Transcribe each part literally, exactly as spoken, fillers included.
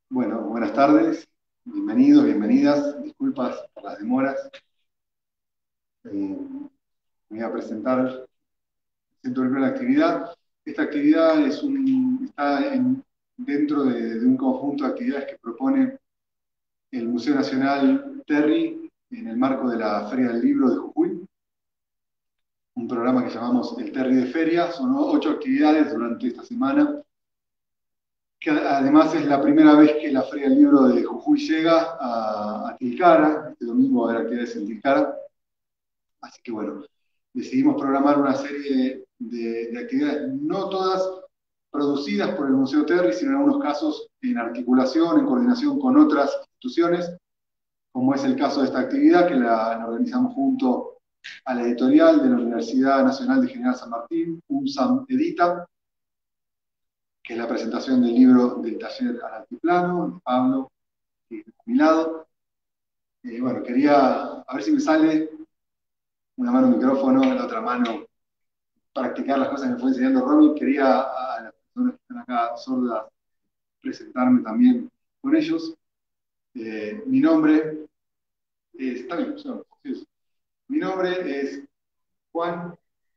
Bueno, buenas tardes, bienvenidos, bienvenidas, disculpas por las demoras. Eh, me voy a presentar, presento primero la actividad. Esta actividad es un, está en- dentro de, de un conjunto de actividades que propone el Museo Nacional Terry en el marco de la Feria del Libro de Jujuy, un programa que llamamos el Terry de Feria. Son ocho actividades durante esta semana, que además es la primera vez que la Feria del Libro de Jujuy llega a, a Tilcara. Este domingo va a haber actividades en Tilcara. Así que bueno, decidimos programar una serie de, de actividades, no todas producidas por el Museo Terry, sino en algunos casos en articulación, en coordinación con otras instituciones, como es el caso de esta actividad que la, la organizamos junto a la editorial de la Universidad Nacional de General San Martín, UNSAM Edita, que es la presentación del libro del taller al altiplano, de Pablo, que es a mi lado. Eh, bueno, quería, a ver si me sale una mano micrófono, la otra mano practicar las cosas que me fue enseñando Romy. Quería a las personas que están acá sordas presentarme también con ellos. Eh, mi nombre es, está bien, yo, sí, mi nombre es Juan,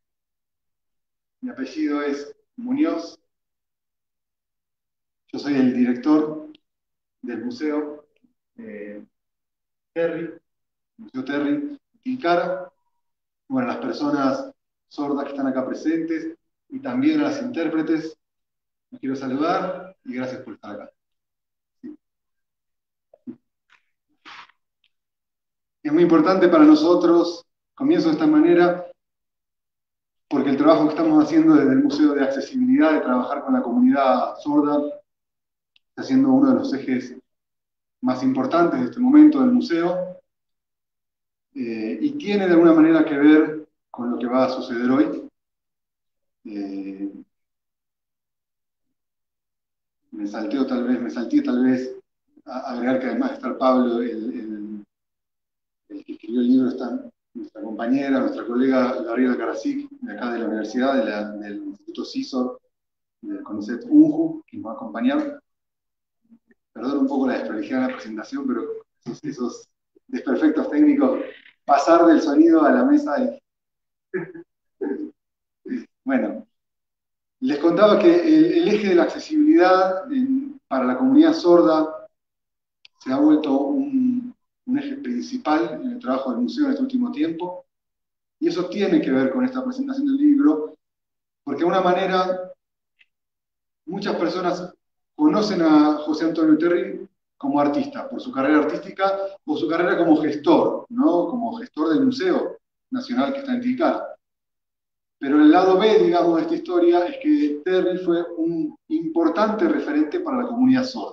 mi apellido es Muñoz, yo soy el director del museo eh, Terry, Museo Terry, Tilcara. Bueno, las personas sordas que están acá presentes y también a las intérpretes, los quiero saludar y gracias por estar acá. Es muy importante para nosotros, comienzo de esta manera, porque el trabajo que estamos haciendo desde el Museo de Accesibilidad, de trabajar con la comunidad sorda, está siendo uno de los ejes más importantes de este momento del museo, eh, y tiene de alguna manera que ver con lo que va a suceder hoy. Eh, me salteo tal vez, me salté tal vez a agregar que además de estar Pablo, el, el, el que escribió el libro, está nuestra compañera, nuestra colega Gabriela Karasik, de acá de la universidad, de la, del Instituto CISOR, del CONICET UNJU, que nos va a acompañar. Perdón un poco la desprolijidad de la presentación, pero esos, esos desperfectos técnicos, pasar del sonido a la mesa. Y, bueno, les contaba que el, el eje de la accesibilidad en, para la comunidad sorda se ha vuelto un, un eje principal en el trabajo del museo en este último tiempo, y eso tiene que ver con esta presentación del libro, porque de una manera muchas personas conocen a José Antonio Terry como artista, por su carrera artística o su carrera como gestor, ¿no? Como gestor del Museo Nacional que está en Tilcara. Pero el lado B, digamos, de esta historia es que Terry fue un importante referente para la comunidad sorda.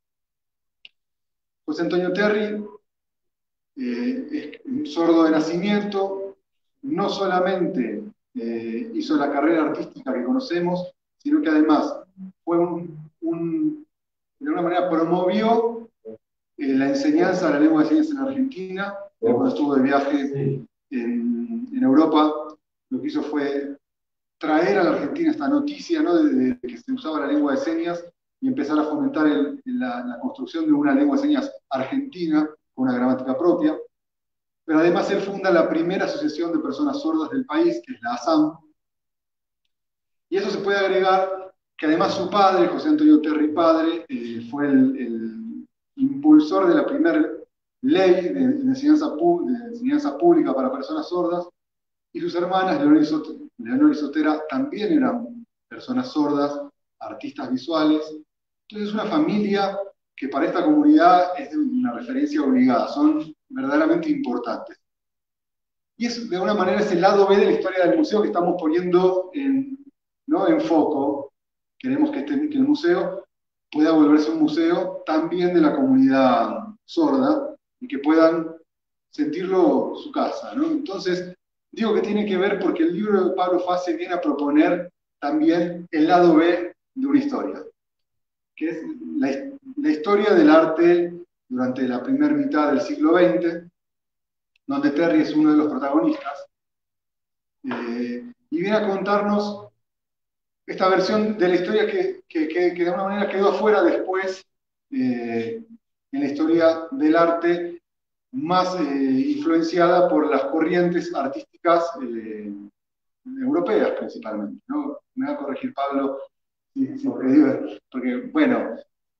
José Antonio Terry eh, es un sordo de nacimiento, no solamente eh, hizo la carrera artística que conocemos, sino que además fue un, un de alguna manera promovió eh, la enseñanza de la lengua de señas en Argentina. Cuando estuvo de viaje en, en Europa, lo que hizo fue traer a la Argentina esta noticia, ¿no?, de, de que se usaba la lengua de señas y empezar a fomentar el, la, la construcción de una lengua de señas argentina con una gramática propia. Pero además él funda la primera asociación de personas sordas del país, que es la ASAM, y eso se puede agregar que además su padre, José Antonio Terry padre, eh, fue el, el, impulsor de la primera ley de, de, enseñanza, de, enseñanza, pública para personas sordas, y sus hermanas, Leonor y, Sotera, Leonor y Sotera, también eran personas sordas, artistas visuales. Entonces es una familia que para esta comunidad es una referencia obligada, son verdaderamente importantes. Y es, de alguna manera, es el lado B de la historia del museo que estamos poniendo en, ¿no?, en foco. Queremos que, este, que el museo pueda volverse un museo también de la comunidad sorda y que puedan sentirlo su casa, ¿no? Entonces, digo que tiene que ver porque el libro de Pablo Fassi viene a proponer también el lado B de una historia, que es la, la historia del arte durante la primera mitad del siglo veinte, donde Terry es uno de los protagonistas, eh, y viene a contarnos esta versión de la historia que, que, que, que de alguna manera quedó afuera después eh, en la historia del arte más eh, influenciada por las corrientes artísticas eh, europeas principalmente, ¿no? Me va a corregir Pablo, sí, sí, porque, digo, porque, bueno,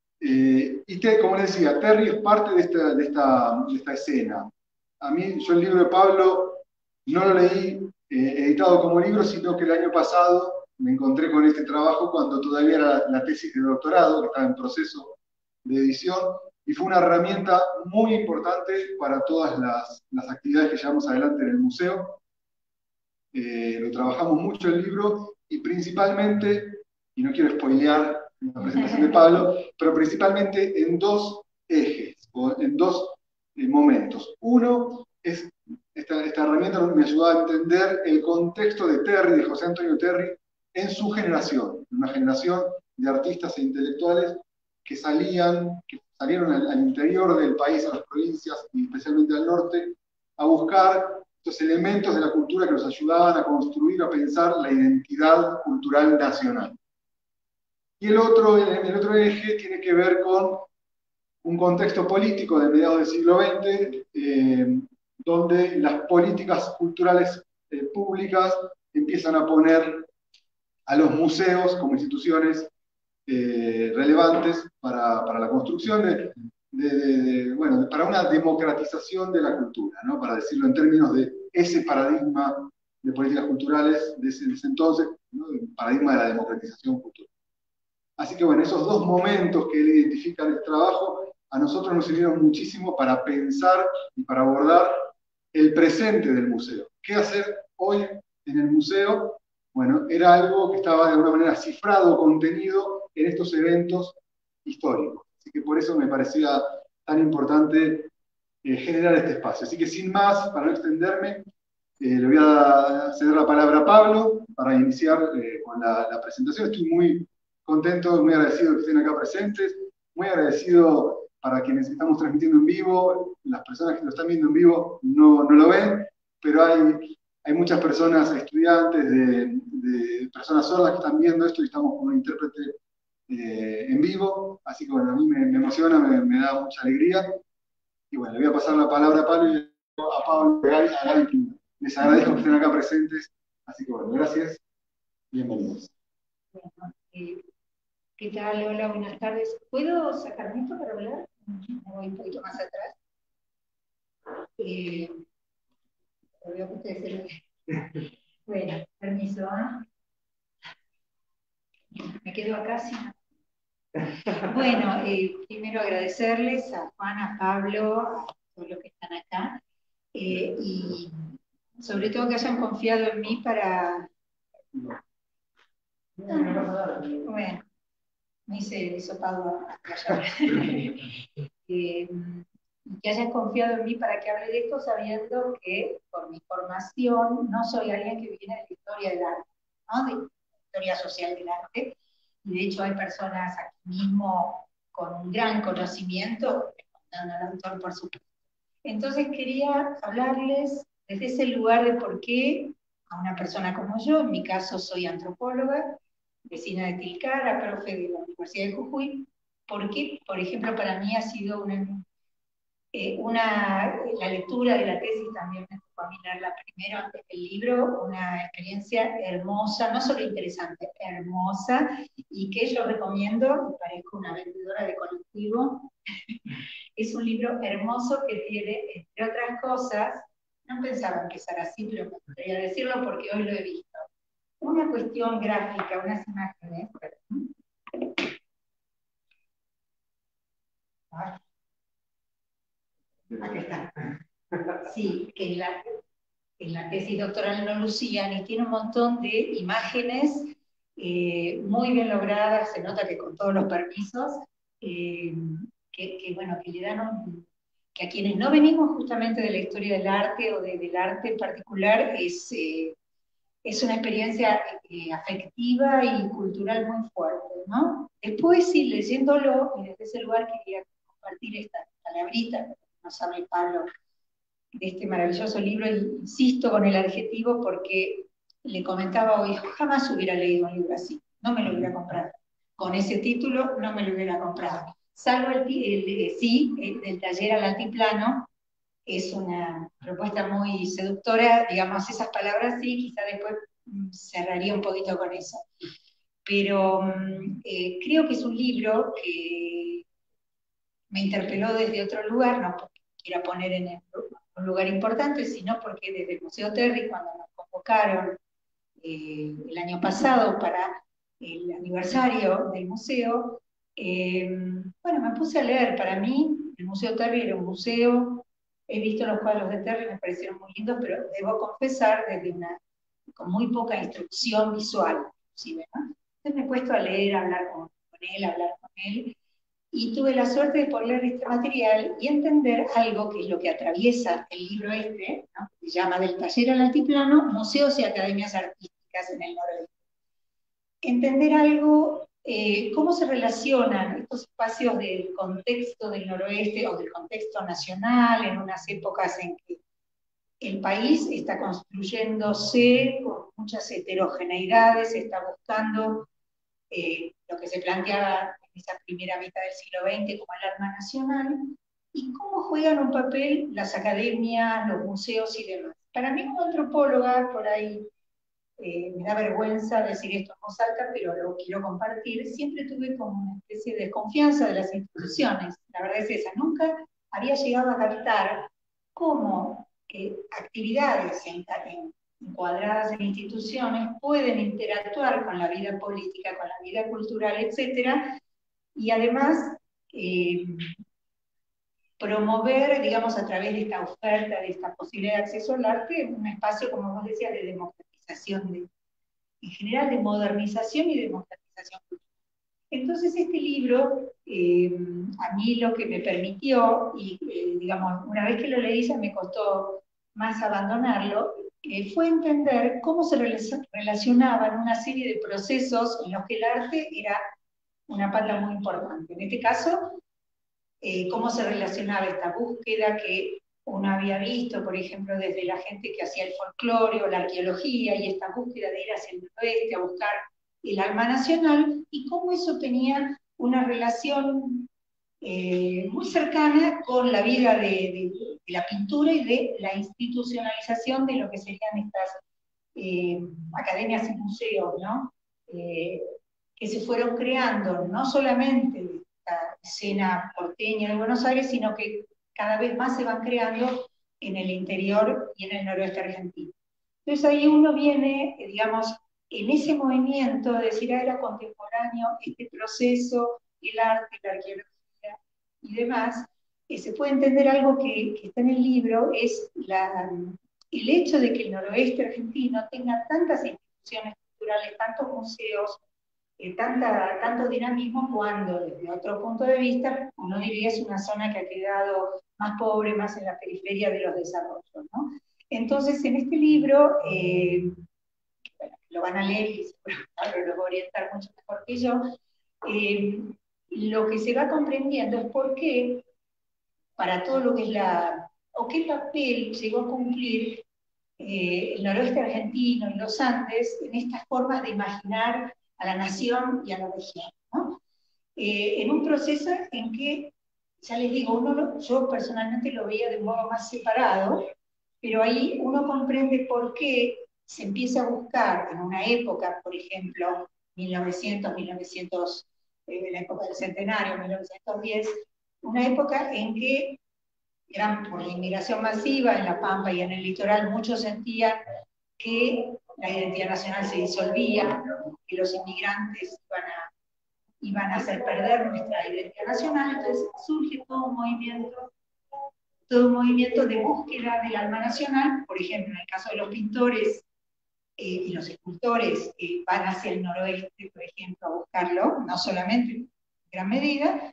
eh, y te, como le decía, Terry es parte de esta, de, esta, de esta escena. A mí, yo el libro de Pablo no lo leí eh, editado como libro, sino que el año pasado me encontré con este trabajo cuando todavía era la, la tesis de doctorado, que estaba en proceso de edición, y fue una herramienta muy importante para todas las, las actividades que llevamos adelante en el museo. Eh, lo trabajamos mucho el libro y principalmente, y no quiero spoilear la presentación de Pablo, pero principalmente en dos ejes o en dos eh, momentos. Uno es, esta, esta herramienta me ayudó a entender el contexto de Terry, de José Antonio Terry, en su generación, una generación de artistas e intelectuales que salían, que salieron al, al interior del país, a las provincias y especialmente al norte, a buscar estos elementos de la cultura que nos ayudaban a construir, a pensar la identidad cultural nacional. Y el otro, el otro eje tiene que ver con un contexto político de mediados del siglo veinte, eh, donde las políticas culturales eh, públicas empiezan a poner a los museos como instituciones eh, relevantes para, para, la construcción de, de, de, de, bueno, para una democratización de la cultura, ¿no? Para decirlo en términos de ese paradigma de políticas culturales de ese, de ese entonces, ¿no? El paradigma de la democratización cultural. Así que bueno, esos dos momentos que él identifica en el trabajo, a nosotros nos sirvieron muchísimo para pensar y para abordar el presente del museo. ¿Qué hacer hoy en el museo? Bueno, era algo que estaba de alguna manera cifrado, contenido en estos eventos históricos. Así que por eso me parecía tan importante eh, generar este espacio. Así que sin más, para no extenderme, eh, le voy a ceder la palabra a Pablo para iniciar eh, con la, la presentación. Estoy muy contento, muy agradecido que estén acá presentes, muy agradecido para quienes estamos transmitiendo en vivo. Las personas que lo están viendo en vivo no, no lo ven, pero hay, hay muchas personas, estudiantes, de, de personas sordas que están viendo esto y estamos con un intérprete eh, en vivo. Así que bueno, a mí me, me emociona, me, me da mucha alegría. Y bueno, le voy a pasar la palabra a Pablo y a Pablo, a Gaby, a Gaby primero. Les agradezco que estén acá presentes. Así que bueno, gracias. Bienvenidos. Bueno, eh, ¿qué tal? Hola, buenas tardes. ¿Puedo sacarme esto para hablar? Me voy un poquito más atrás. Eh, veo que ustedes se lo... Bueno, permiso, ¿eh? Me quedo acá sin... Bueno, eh, primero agradecerles a Juan, a Pablo, a todos los que están acá, eh, y sobre todo que hayan confiado en mí para... Bueno, me hice el hisopado allá. eh, que hayan confiado en mí para que hable de esto, sabiendo que por mi formación no soy alguien que viene de la historia del arte, ¿no? De la historia social del arte. Y de hecho hay personas aquí mismo con un gran conocimiento, respondando al autor por supuesto. Entonces quería hablarles desde ese lugar de por qué a una persona como yo, en mi caso soy antropóloga, vecina de Tilcara, profe de la Universidad de Jujuy, por qué, por ejemplo, para mí ha sido una, eh, una, la lectura de la tesis también me tocó a mí leerla primero antes que el libro, una experiencia hermosa, no solo interesante, hermosa, y que yo recomiendo, parezco una vendedora de colectivo. Es un libro hermoso que tiene, entre otras cosas, no pensaba empezar así, pero me gustaría decirlo porque hoy lo he visto. Una cuestión gráfica, unas imágenes. Aquí está. Sí, que en la, en la tesis doctoral no lucían y tiene un montón de imágenes eh, muy bien logradas, se nota que con todos los permisos, eh, que, que, bueno, que le dan un, que a quienes no venimos justamente de la historia del arte o de, del arte en particular, es, eh, es una experiencia eh, afectiva y cultural muy fuerte, ¿no? Después, sí, leyéndolo, y desde ese lugar quería compartir esta palabrita, que nos sabe Pablo, de este maravilloso libro, y insisto con el adjetivo porque le comentaba hoy, jamás hubiera leído un libro así, no me lo hubiera comprado. Con ese título no me lo hubiera comprado. salvo el, el, el sí, el, del taller al altiplano, es una propuesta muy seductora, digamos, esas palabras sí, quizá después mm, cerraría un poquito con eso. Pero mm, eh, creo que es un libro que me interpeló desde otro lugar, no porque quiera poner en el, un lugar importante, sino porque desde el Museo Terry, cuando nos convocaron eh, el año pasado para el aniversario del museo, eh, bueno, me puse a leer. Para mí, el Museo Terry era un museo. He visto los cuadros de Terry, me parecieron muy lindos, pero debo confesar, desde una, con muy poca instrucción visual, inclusive, ¿no? Entonces me he puesto a leer, a hablar con, con él, a hablar con él, y tuve la suerte de poder leer este material y entender algo que es lo que atraviesa el libro este, ¿no? Que se llama Del taller al altiplano, museos y academias artísticas en el noroeste. Entender algo, eh, cómo se relacionan estos espacios del contexto del noroeste o del contexto nacional en unas épocas en que el país está construyéndose con muchas heterogeneidades, está buscando eh, lo que se planteaba en esa primera mitad del siglo veinte como el arma nacional, y cómo juegan un papel las academias, los museos y demás. Para mí como antropóloga, por ahí eh, me da vergüenza decir esto en voz alta, pero lo quiero compartir, siempre tuve como una especie de desconfianza de las instituciones. La verdad es esa, nunca había llegado a captar cómo eh, actividades en, en, encuadradas en instituciones pueden interactuar con la vida política, con la vida cultural, etcétera, y además eh, promover, digamos, a través de esta oferta, de esta posibilidad de acceso al arte, un espacio, como vos decías, de democratización, de, en general de modernización y democratización cultural. Entonces este libro, eh, a mí lo que me permitió, y eh, digamos, una vez que lo leí ya me costó más abandonarlo, eh, fue entender cómo se relacionaban una serie de procesos en los que el arte era una pata muy importante. En este caso, eh, cómo se relacionaba esta búsqueda que uno había visto, por ejemplo, desde la gente que hacía el folclore o la arqueología, y esta búsqueda de ir hacia el noroeste a buscar el alma nacional, y cómo eso tenía una relación eh, muy cercana con la vida de, de, de, la pintura y de la institucionalización de lo que serían estas eh, academias y museos, ¿no? Eh, que se fueron creando no solamente de esta escena porteña de Buenos Aires, sino que cada vez más se van creando en el interior y en el noroeste argentino. Entonces ahí uno viene, digamos, en ese movimiento de decir, ah, era contemporáneo este proceso, el arte, la arqueología y demás, eh, se puede entender algo que, que está en el libro, es la, el hecho de que el noroeste argentino tenga tantas instituciones culturales, tantos museos, eh, tanta, tanto dinamismo, cuando desde otro punto de vista uno diría es una zona que ha quedado más pobre, más en la periferia de los desarrollos, ¿no? Entonces, en este libro, eh, bueno, lo van a leer y seguro lo voy a orientar mucho mejor que yo, eh, lo que se va comprendiendo es por qué, para todo lo que es la, o qué papel llegó a cumplir eh, el noroeste argentino y los Andes en estas formas de imaginar a la nación y a la región, ¿no? Eh, en un proceso en que, ya les digo, uno lo, yo personalmente lo veía de un modo más separado, pero ahí uno comprende por qué se empieza a buscar en una época, por ejemplo, mil novecientos, mil novecientos, eh, la época del centenario, mil novecientos diez, una época en que eran por la inmigración masiva en La Pampa y en el litoral, muchos sentían que la identidad nacional se disolvía, que los inmigrantes iban a, iban a hacer perder nuestra identidad nacional. Entonces surge todo un movimiento, todo un movimiento de búsqueda del alma nacional. Por ejemplo, en el caso de los pintores eh, y los escultores eh, van hacia el noroeste, por ejemplo, a buscarlo, no solamente en gran medida,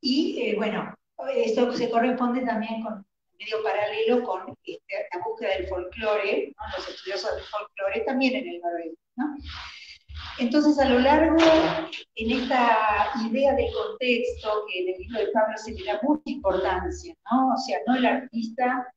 y eh, bueno, esto se corresponde también con medio paralelo con este, la búsqueda del folclore, ¿no? Los estudiosos del folclore también en el noroeste, ¿no? Entonces, a lo largo, en esta idea del contexto, que en el libro de Pablo se le da mucha importancia, ¿no? O sea, no el artista,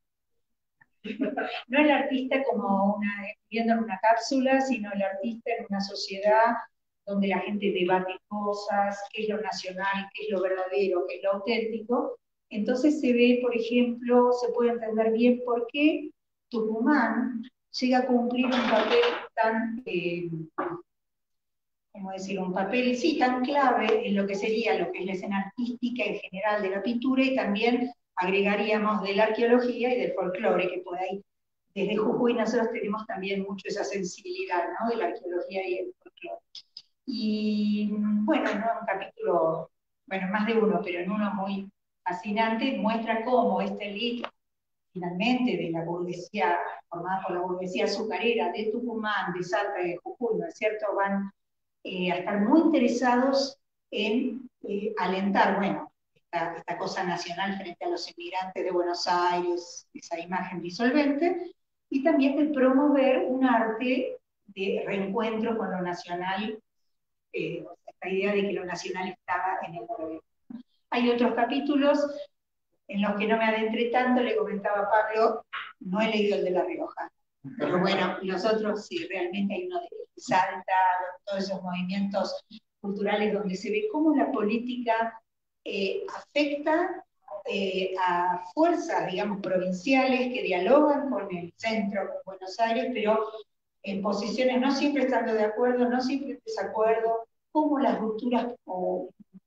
no el artista como una, viviendo en una cápsula, sino el artista en una sociedad donde la gente debate cosas, qué es lo nacional, qué es lo verdadero, qué es lo auténtico. Entonces se ve, por ejemplo, se puede entender bien por qué Tucumán llega a cumplir un papel tan, eh, ¿cómo decir? Un papel, sí, tan clave en lo que sería lo que es la escena artística en general de la pintura, y también agregaríamos de la arqueología y del folclore, que por ahí, desde Jujuy nosotros tenemos también mucho esa sensibilidad, ¿no? De la arqueología y el folclore. Y bueno, ¿no? Un capítulo, bueno, más de uno, pero en uno muy fascinante, muestra cómo esta elite, finalmente, de la burguesía, formada por la burguesía azucarera de Tucumán, de Salta y de Jujuy, ¿no es cierto?, van eh, a estar muy interesados en eh, alentar, bueno, esta, esta cosa nacional frente a los inmigrantes de Buenos Aires, esa imagen disolvente, y también de promover un arte de reencuentro con lo nacional, eh, esta idea de que lo nacional estaba en el gobierno. Hay otros capítulos en los que no me adentré tanto, le comentaba a Pablo, no he leído el de La Rioja. Pero bueno, los otros sí, realmente hay uno de Salta, todos esos movimientos culturales donde se ve cómo la política eh, afecta eh, a fuerzas, digamos, provinciales que dialogan con el centro, con Buenos Aires, pero en posiciones no siempre estando de acuerdo, no siempre en desacuerdo, cómo las rupturas o,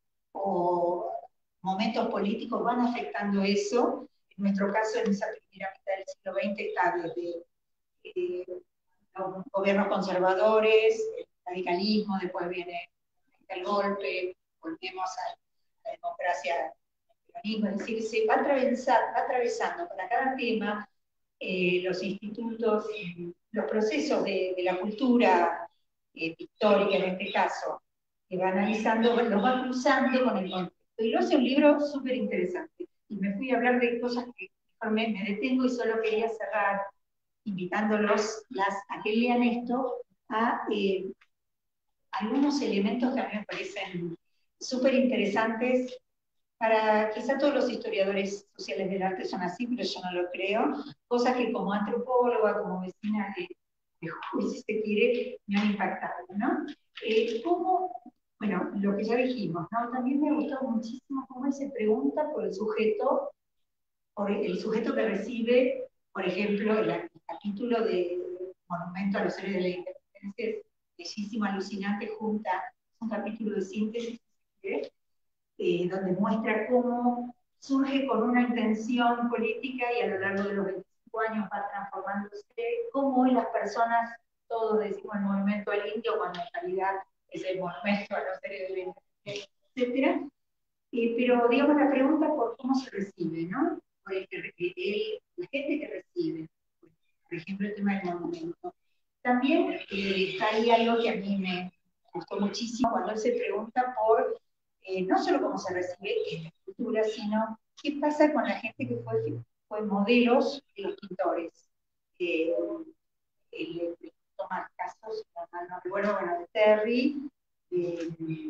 o momentos políticos van afectando eso. En nuestro caso, en esa primera mitad del siglo veinte está desde eh, los gobiernos conservadores, el radicalismo, después viene el golpe, volvemos a la democracia, el peronismo, es decir, se va, atravesar, va atravesando para cada tema eh, los institutos, los procesos de, de la cultura eh, pictórica en este caso, que va analizando, los va cruzando con el contexto. Y lo hace un libro súper interesante. Y me fui a hablar de cosas que mejor me, me detengo, y solo quería cerrar invitándolos las, a que lean esto, a eh, algunos elementos que a mí me parecen súper interesantes. Para, quizá todos los historiadores sociales del arte son así, pero yo no lo creo. Cosas que como antropóloga, como vecina de, de Jujuy, si se quiere, me han impactado, ¿no? Eh, ¿cómo, bueno, lo que ya dijimos, ¿no? También me gustó muchísimo cómo él se pregunta por el sujeto, por el sujeto que recibe, por ejemplo, el, el capítulo de Monumento a los Héroes de la Independencia, es bellísimo, alucinante, junta, es un capítulo de síntesis, ¿sí? Eh, donde muestra cómo surge con una intención política y a lo largo de los veinticinco años va transformándose, cómo las personas, todos decimos el movimiento al indio, cuando en realidad es el monumento a los seres de la independencia, etcétera. Eh, pero digamos la pregunta por cómo se recibe, ¿no? Por el, el, la gente que recibe, por ejemplo, el tema del monumento. También eh, está ahí algo que a mí me gustó muchísimo cuando él se pregunta por Eh, no solo cómo se recibe esta cultura, sino qué pasa con la gente que fue, fue modelos de los pintores. Eh, el, el, Tomás Casos, no, no recuerdo, bueno, de Terry, de,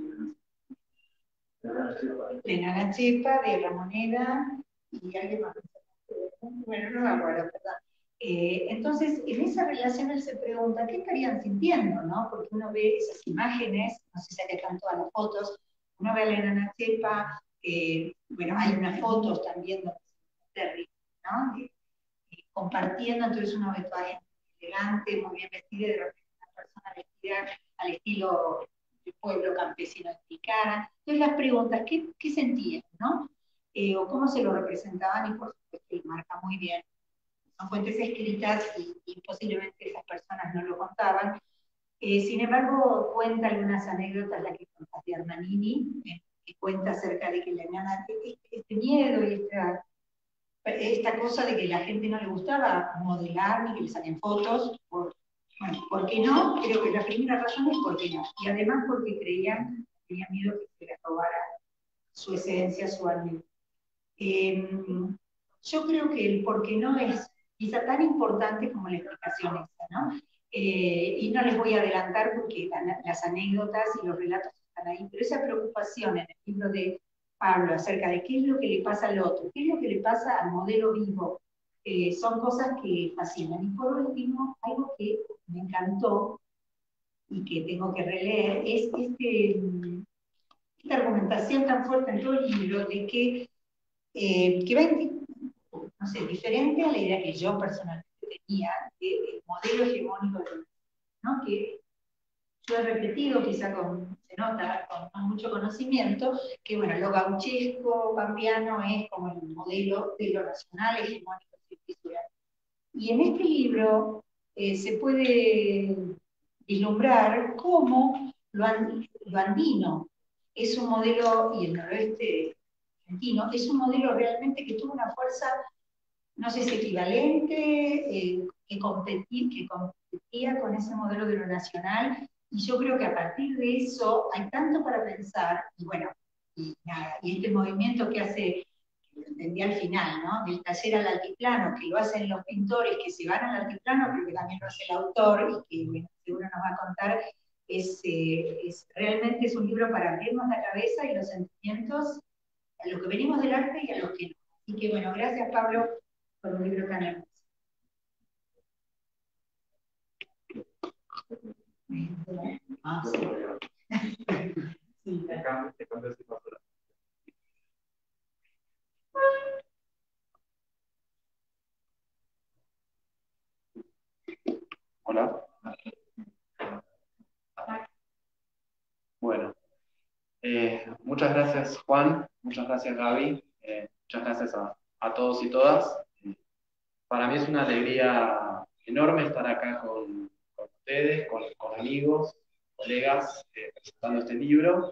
de Nana Chepa, de La Moneda, y alguien más. Bueno, no me acuerdo, perdón. Eh, entonces, en esa relación él se pregunta, ¿qué estarían sintiendo? ¿No? Porque uno ve esas imágenes, no sé si acá están todas las fotos, uno ve a la Nana Chepa, eh, bueno, hay unas fotos también donde Terry, ¿no? Eh, eh, compartiendo, entonces uno ve toda gente elegante, muy bien vestida, de repente una persona vestida al estilo del pueblo campesino de Tilcara. Entonces las preguntas, ¿qué, qué sentían, no? Eh, o cómo se lo representaban, y por supuesto él marca muy bien. Son fuentes escritas y, y posiblemente esas personas no lo contaban. Eh, sin embargo, cuenta algunas anécdotas, la que contaste de Armanini, eh, que cuenta acerca de que la nana, este, este miedo y esta, esta cosa de que la gente no le gustaba modelar ni que le salen fotos, por, bueno, ¿por qué no? Creo que la primera razón es por qué no. Y además porque creían, tenían miedo que se les robara su esencia, su alma. Eh, yo creo que el por qué no es quizá tan importante como la explicación esa, ¿no? Eh, y no les voy a adelantar porque la, las anécdotas y los relatos están ahí, pero esa preocupación en el libro de Pablo acerca de qué es lo que le pasa al otro, qué es lo que le pasa al modelo vivo, eh, son cosas que fascinan. Y por último, algo que me encantó, y que tengo que releer, es este, esta argumentación tan fuerte en todo el libro de que, eh, que va en, no sé, diferente a la idea que yo personalmente tenía del modelo hegemónico de la, ¿no? Que yo he repetido, quizá con, se nota, con, con mucho conocimiento, que bueno, lo gauchesco, pampeano es como el modelo de lo nacional hegemónico cultural. Y en este libro eh, se puede vislumbrar cómo lo, and, lo andino es un modelo, y el noroeste argentino, es un modelo realmente que tuvo una fuerza, no sé si equivalente, eh, que, competí, que competía con ese modelo de lo nacional, y yo creo que a partir de eso hay tanto para pensar, y bueno, y, nada, y este movimiento que hace, lo entendí al final, ¿no? Del taller al altiplano, que lo hacen los pintores que se van al altiplano, pero que también lo hace el autor, y que bueno, seguro nos va a contar, es, eh, es, realmente es un libro para abrirnos la cabeza y los sentimientos a los que venimos del arte y a los que no. Así que bueno, gracias Pablo por un libro tan hermoso. Ah, sí. Sí, Hola. Bueno, eh, muchas gracias Juan, muchas gracias Gaby, eh, muchas gracias a, a todos y todas. Eh, para mí es una alegría enorme estar acá con, con ustedes, con, con amigos, colegas, eh, presentando este libro.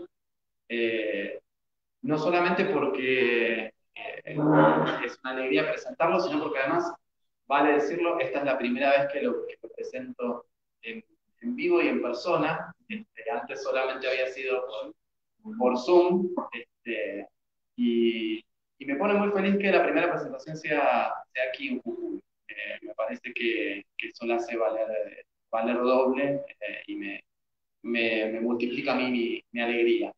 Eh, no solamente porque eh, es una alegría presentarlo, sino porque además, vale decirlo, esta es la primera vez que lo, que lo presento en, en vivo y en persona. Este, antes solamente había sido por, por Zoom, este, y, y me pone muy feliz que la primera presentación sea, sea aquí en Jujuy. Eh, me parece que, que eso la hace valer, valer doble, eh, y me, me, me multiplica a mí mi, mi alegría.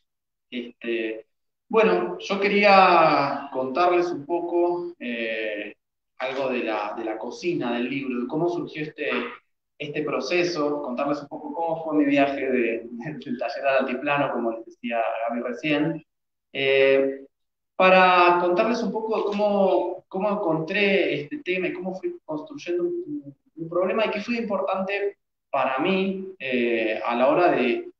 Este, bueno, yo quería contarles un poco eh, algo de la, de la cocina del libro, de cómo surgió este, este proceso, contarles un poco cómo fue mi viaje de, de, del taller al altiplano, como les decía Gaby recién, eh, para contarles un poco cómo, cómo encontré este tema y cómo fui construyendo un, un problema y que fue importante para mí eh, a la hora de,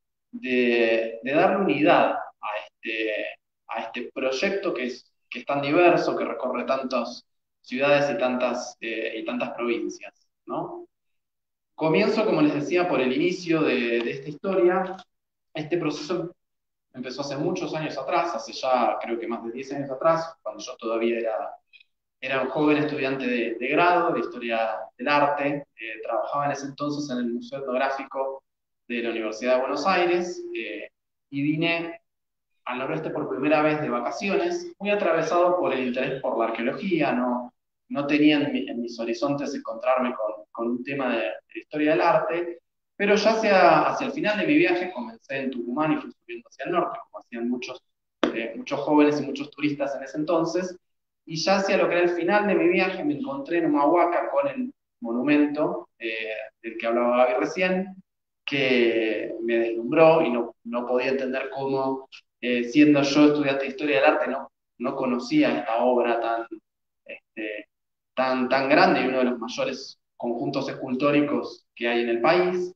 de, de darle unidad a este, a este proyecto que es, que es tan diverso, que recorre tantas ciudades y tantas, eh, y tantas provincias, ¿no? Comienzo, como les decía, por el inicio de, de esta historia. Este proceso empezó hace muchos años atrás, hace ya creo que más de diez años atrás, cuando yo todavía era, era un joven estudiante de, de grado de Historia del Arte. Eh, trabajaba en ese entonces en el Museo Etnográfico de la Universidad de Buenos Aires, eh, y vine al noroeste por primera vez de vacaciones, muy atravesado por el interés por la arqueología. No, no tenía en, mi, en mis horizontes encontrarme con, con un tema de, de historia del arte, pero ya hacia, hacia el final de mi viaje comencé en Tucumán y fui subiendo hacia el norte, como hacían muchos, eh, muchos jóvenes y muchos turistas en ese entonces, y ya hacia lo que era el final de mi viaje me encontré en Humahuaca con el monumento eh, del que hablaba Gaby recién, que me deslumbró y no, no podía entender cómo, eh, siendo yo estudiante de Historia del Arte, no, no conocía esta obra tan, este, tan, tan grande y uno de los mayores conjuntos escultóricos que hay en el país.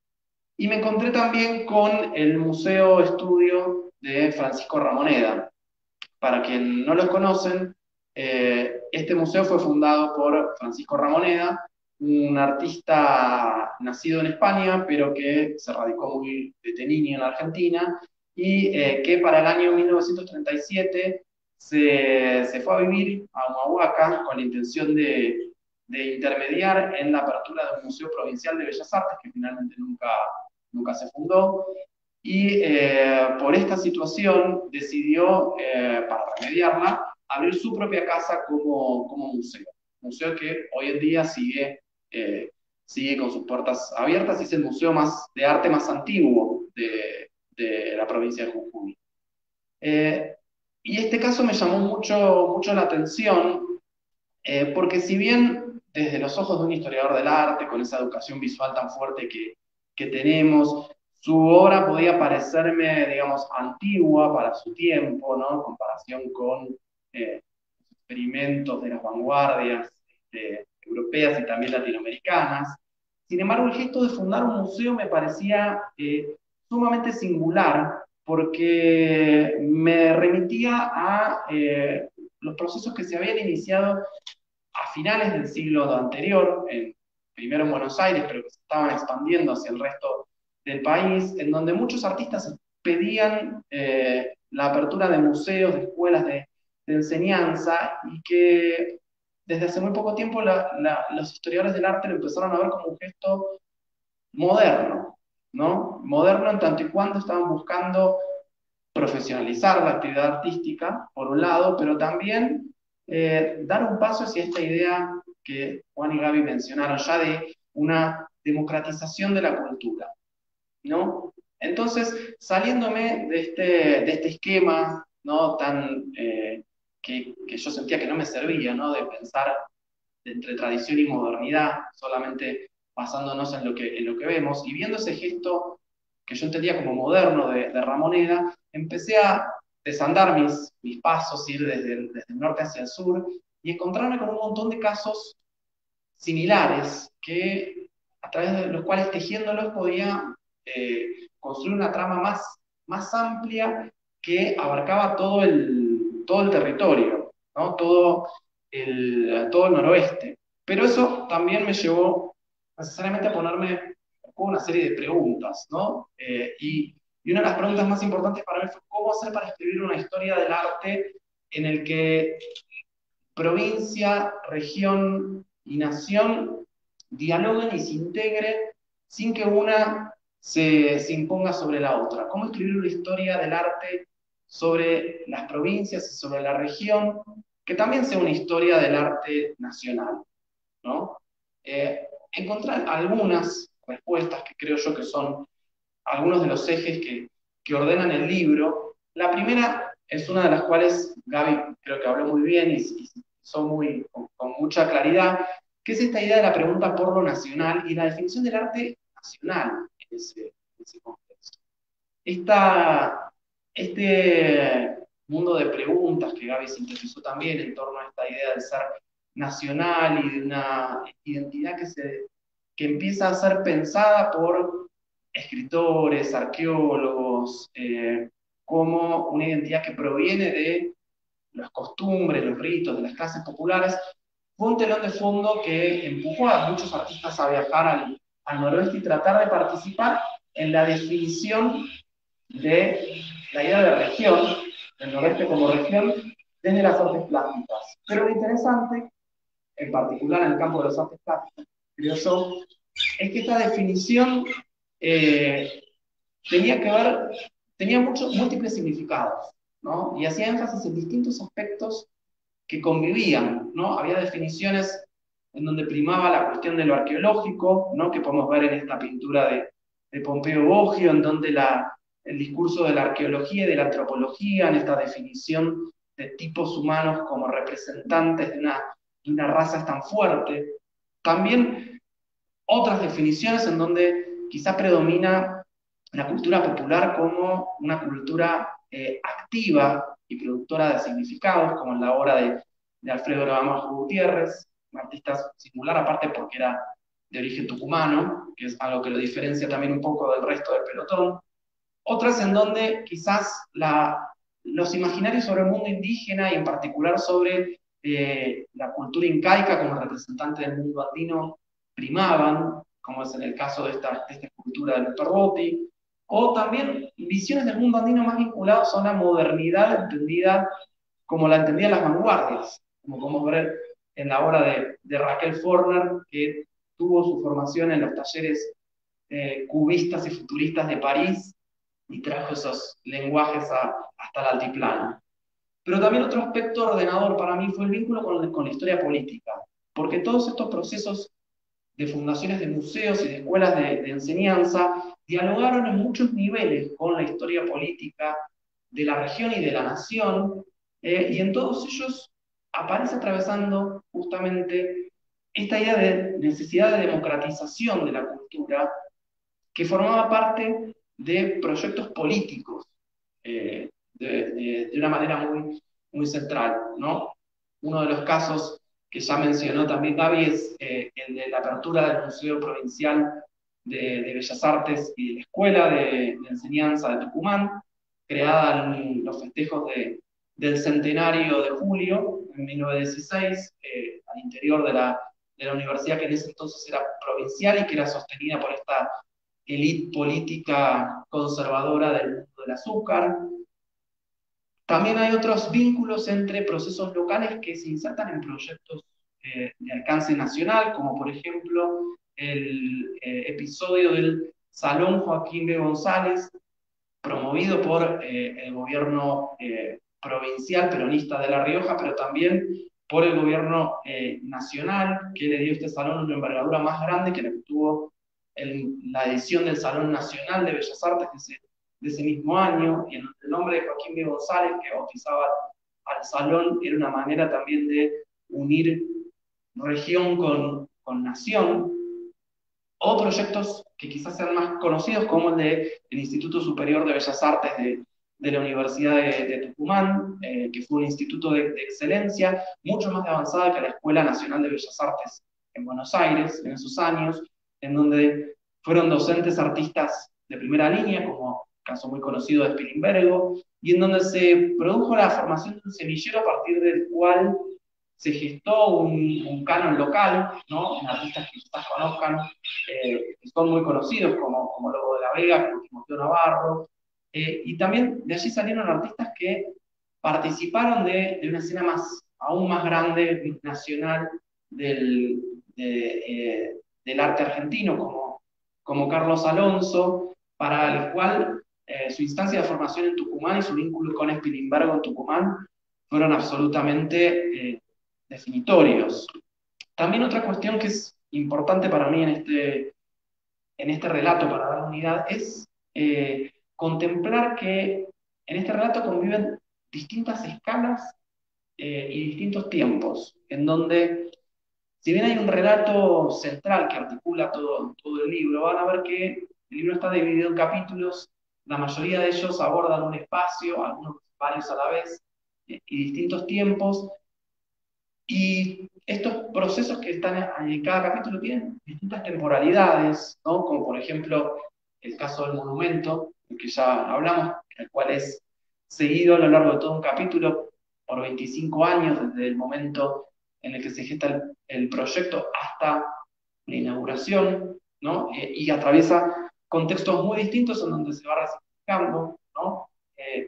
Y me encontré también con el Museo Estudio de Francisco Ramoneda. Para quien no lo conocen, eh, este museo fue fundado por Francisco Ramoneda, un artista nacido en España, pero que se radicó muy desde niño en Argentina, y eh, que para el año mil novecientos treinta y siete se, se fue a vivir a Humahuaca con la intención de, de intermediar en la apertura de un museo provincial de Bellas Artes, que finalmente nunca, nunca se fundó. Y eh, por esta situación decidió, eh, para remediarla, abrir su propia casa como, como museo. Museo que hoy en día sigue, eh, sigue con sus puertas abiertas y es el museo más, de arte más antiguo de, de la provincia de Jujuy. Eh, y este caso me llamó mucho, mucho la atención, eh, porque si bien desde los ojos de un historiador del arte, con esa educación visual tan fuerte que, que tenemos. Su obra podía parecerme, digamos, antigua para su tiempo, ¿no? En comparación con eh, experimentos de las vanguardias este, europeas y también latinoamericanas. Sin embargo, el gesto de fundar un museo me parecía eh, sumamente singular porque me remitía a eh, los procesos que se habían iniciado a finales del siglo anterior, en, primero en Buenos Aires, pero que se estaban expandiendo hacia el resto del país, en donde muchos artistas pedían eh, la apertura de museos, de escuelas de, de enseñanza, y que desde hace muy poco tiempo la, la, los historiadores del arte lo empezaron a ver como un gesto moderno, ¿no? Moderno en tanto y cuanto estaban buscando profesionalizar la actividad artística, por un lado, pero también eh, dar un paso hacia esta idea que Juan y Gaby mencionaron ya de una democratización de la cultura, ¿no? Entonces, saliéndome de este, de este esquema, ¿no? Tan, eh, que, que yo sentía que no me servía, ¿no? De pensar entre tradición y modernidad, solamente basándonos en lo que, en lo que vemos, y viendo ese gesto que yo entendía como moderno de, de Ramoneda, empecé a desandar mis, mis pasos, ir desde el, desde el norte hacia el sur, y encontrarme con un montón de casos similares, que, a través de los cuales tejiéndolos podía eh, construir una trama más, más amplia que abarcaba todo el, todo el territorio, ¿no? todo, el, todo el noroeste. Pero eso también me llevó necesariamente a ponerme una serie de preguntas, ¿no? Eh, y, y una de las preguntas más importantes para mí fue cómo hacer para escribir una historia del arte en el que provincia, región y nación dialoguen y se integren sin que una se, se imponga sobre la otra. ¿Cómo escribir una historia del arte sobre las provincias y sobre la región, que también sea una historia del arte nacional, ¿no? Eh, encontrar algunas respuestas que creo yo que son algunos de los ejes que, que ordenan el libro. La primera es una de las cuales Gaby creo que habló muy bien y, y son muy, con, con mucha claridad, que es esta idea de la pregunta por lo nacional y la definición del arte nacional en ese, en ese contexto. Esta, este mundo de preguntas que Gaby sintetizó también en torno a esta idea del ser nacional y de una identidad que, se, que empieza a ser pensada por escritores, arqueólogos, eh, como una identidad que proviene de las costumbres, los ritos de las clases populares, fue un telón de fondo que empujó a muchos artistas a viajar al, al noroeste y tratar de participar en la definición de la idea de región, del noroeste como región, desde las artes plásticas. Pero lo interesante, en particular en el campo de las artes plásticas, creo yo, es que esta definición eh, tenía que ver, tenía muchos, múltiples significados, ¿no? Y hacía énfasis en distintos aspectos que convivían, ¿no? Había definiciones en donde primaba la cuestión de lo arqueológico, ¿no? Que podemos ver en esta pintura de, de Pompeo Boggio, en donde la, el discurso de la arqueología y de la antropología, en esta definición de tipos humanos como representantes de una, de una raza es tan fuerte. También otras definiciones en donde quizá predomina la cultura popular como una cultura eh, activa y productora de significados, como en la obra de, de Alfredo Gramajo Gutiérrez, un artista singular, aparte porque era de origen tucumano, que es algo que lo diferencia también un poco del resto del pelotón. Otras en donde quizás la, los imaginarios sobre el mundo indígena y en particular sobre eh, la cultura incaica como representante del mundo andino primaban, como es en el caso de esta, de esta escultura del doctor Botti, o también visiones del mundo andino más vinculadas a una modernidad entendida como la entendían las vanguardias, como podemos ver en la obra de, de Raquel Forner, que tuvo su formación en los talleres eh, cubistas y futuristas de París y trajo esos lenguajes a, hasta el altiplano. Pero también otro aspecto ordenador para mí fue el vínculo con, con la historia política, porque todos estos procesos de fundaciones de museos y de escuelas de, de enseñanza dialogaron en muchos niveles con la historia política de la región y de la nación, eh, y en todos ellos aparece atravesando justamente esta idea de necesidad de democratización de la cultura que formaba parte de proyectos políticos, eh, de, de, de una manera muy, muy central, ¿no? Uno de los casos que ya mencionó también Gaby es eh, el de la apertura del Museo Provincial de, de Bellas Artes y de la Escuela de, de Enseñanza de Tucumán, creada en los festejos de, del centenario de julio, en mil novecientos dieciséis, eh, al interior de la, de la universidad que en ese entonces era provincial y que era sostenida por esta élite política conservadora del mundo del azúcar. También hay otros vínculos entre procesos locales que se insertan en proyectos eh, de alcance nacional, como por ejemplo el eh, episodio del Salón Joaquín B. González, promovido por eh, el gobierno eh, provincial peronista de La Rioja, pero también por el gobierno eh, nacional, que le dio a este salón una envergadura más grande que la que tuvo en la edición del Salón Nacional de Bellas Artes de ese, de ese mismo año, y en el nombre de Joaquín B. González, que bautizaba al salón, era una manera también de unir región con, con nación, o proyectos que quizás sean más conocidos, como el del Instituto Superior de Bellas Artes de, de la Universidad de, de Tucumán, eh, que fue un instituto de, de excelencia, mucho más avanzada que la Escuela Nacional de Bellas Artes en Buenos Aires, en esos años, en donde fueron docentes artistas de primera línea, como caso muy conocido de Spilimbergo, y en donde se produjo la formación de un semillero a partir del cual se gestó un, un canon local, ¿no? En artistas que quizás conozcan, eh, que son muy conocidos, como, como Lobo de la Vega, como Timoteo Navarro, eh, y también de allí salieron artistas que participaron de, de una escena más, aún más grande, nacional, del, de, eh, del arte argentino, como, como Carlos Alonso, para el cual eh, su instancia de formación en Tucumán y su vínculo con Spilimbergo en Tucumán fueron absolutamente eh, definitorios. También otra cuestión que es importante para mí en este, en este relato, para dar unidad, es eh, contemplar que en este relato conviven distintas escalas eh, y distintos tiempos, en donde, si bien hay un relato central que articula todo, todo el libro, van a ver que el libro está dividido en capítulos, la mayoría de ellos abordan un espacio, algunos varios a la vez, eh, y distintos tiempos, y estos procesos que están en cada capítulo tienen distintas temporalidades, ¿no? Como por ejemplo el caso del monumento, del que ya hablamos, el cual es seguido a lo largo de todo un capítulo por veinticinco años, desde el momento en el que se gesta el, el proyecto hasta la inauguración, ¿no? Eh, y atraviesa contextos muy distintos en donde se va resignificando, ¿no? Eh,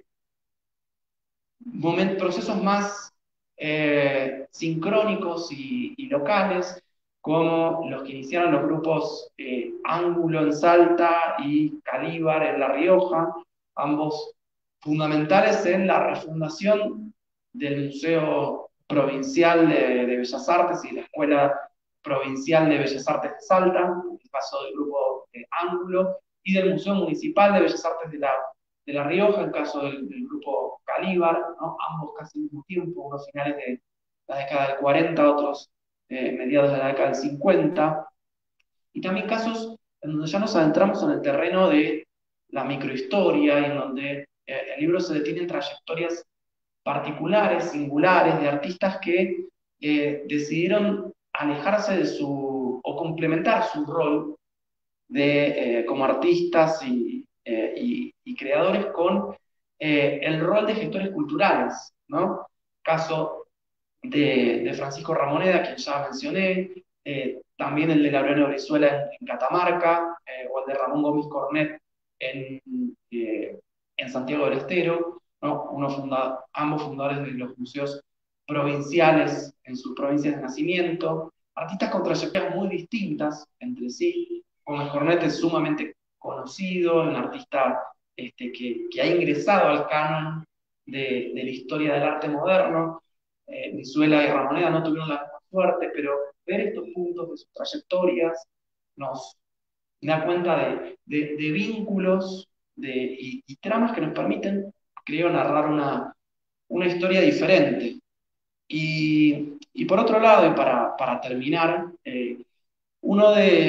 moment, procesos más eh, sincrónicos y, y locales, como los que iniciaron los grupos eh, Ángulo en Salta y Calíbar en La Rioja, ambos fundamentales en la refundación del Museo Provincial de, de Bellas Artes y la Escuela Provincial de Bellas Artes de Salta, en el caso del grupo eh, Ángulo, y del Museo Municipal de Bellas Artes de la de La Rioja, el caso del, del grupo Calíbar, ¿no? Ambos casi al mismo tiempo, unos finales de la década del cuarenta, otros eh, mediados de la década del cincuenta, y también casos en donde ya nos adentramos en el terreno de la microhistoria, y en donde eh, el libro se detiene en trayectorias particulares, singulares, de artistas que eh, decidieron alejarse de su, o complementar su rol de, eh, como artistas y, eh, y, y creadores con eh, el rol de gestores culturales, ¿no? Caso de, de Francisco Ramoneda, quien ya mencioné, eh, también el de Laureano Brizuela en, en Catamarca, eh, o el de Ramón Gómez Cornet en, eh, en Santiago del Estero, ¿no? Uno funda, ambos fundadores de los museos provinciales en sus provincias de nacimiento, artistas con trayectorias muy distintas entre sí. Gómez Cornet es sumamente conocido, un artista este, que, que ha ingresado al canon de, de la historia del arte moderno. Eh, Brizuela y Ramoneda no tuvieron la misma suerte, pero ver estos puntos de sus trayectorias nos da cuenta de, de, de vínculos de, y, y tramas que nos permiten, creo, narrar una, una historia diferente. Y, y por otro lado, y para, para terminar, eh, uno de,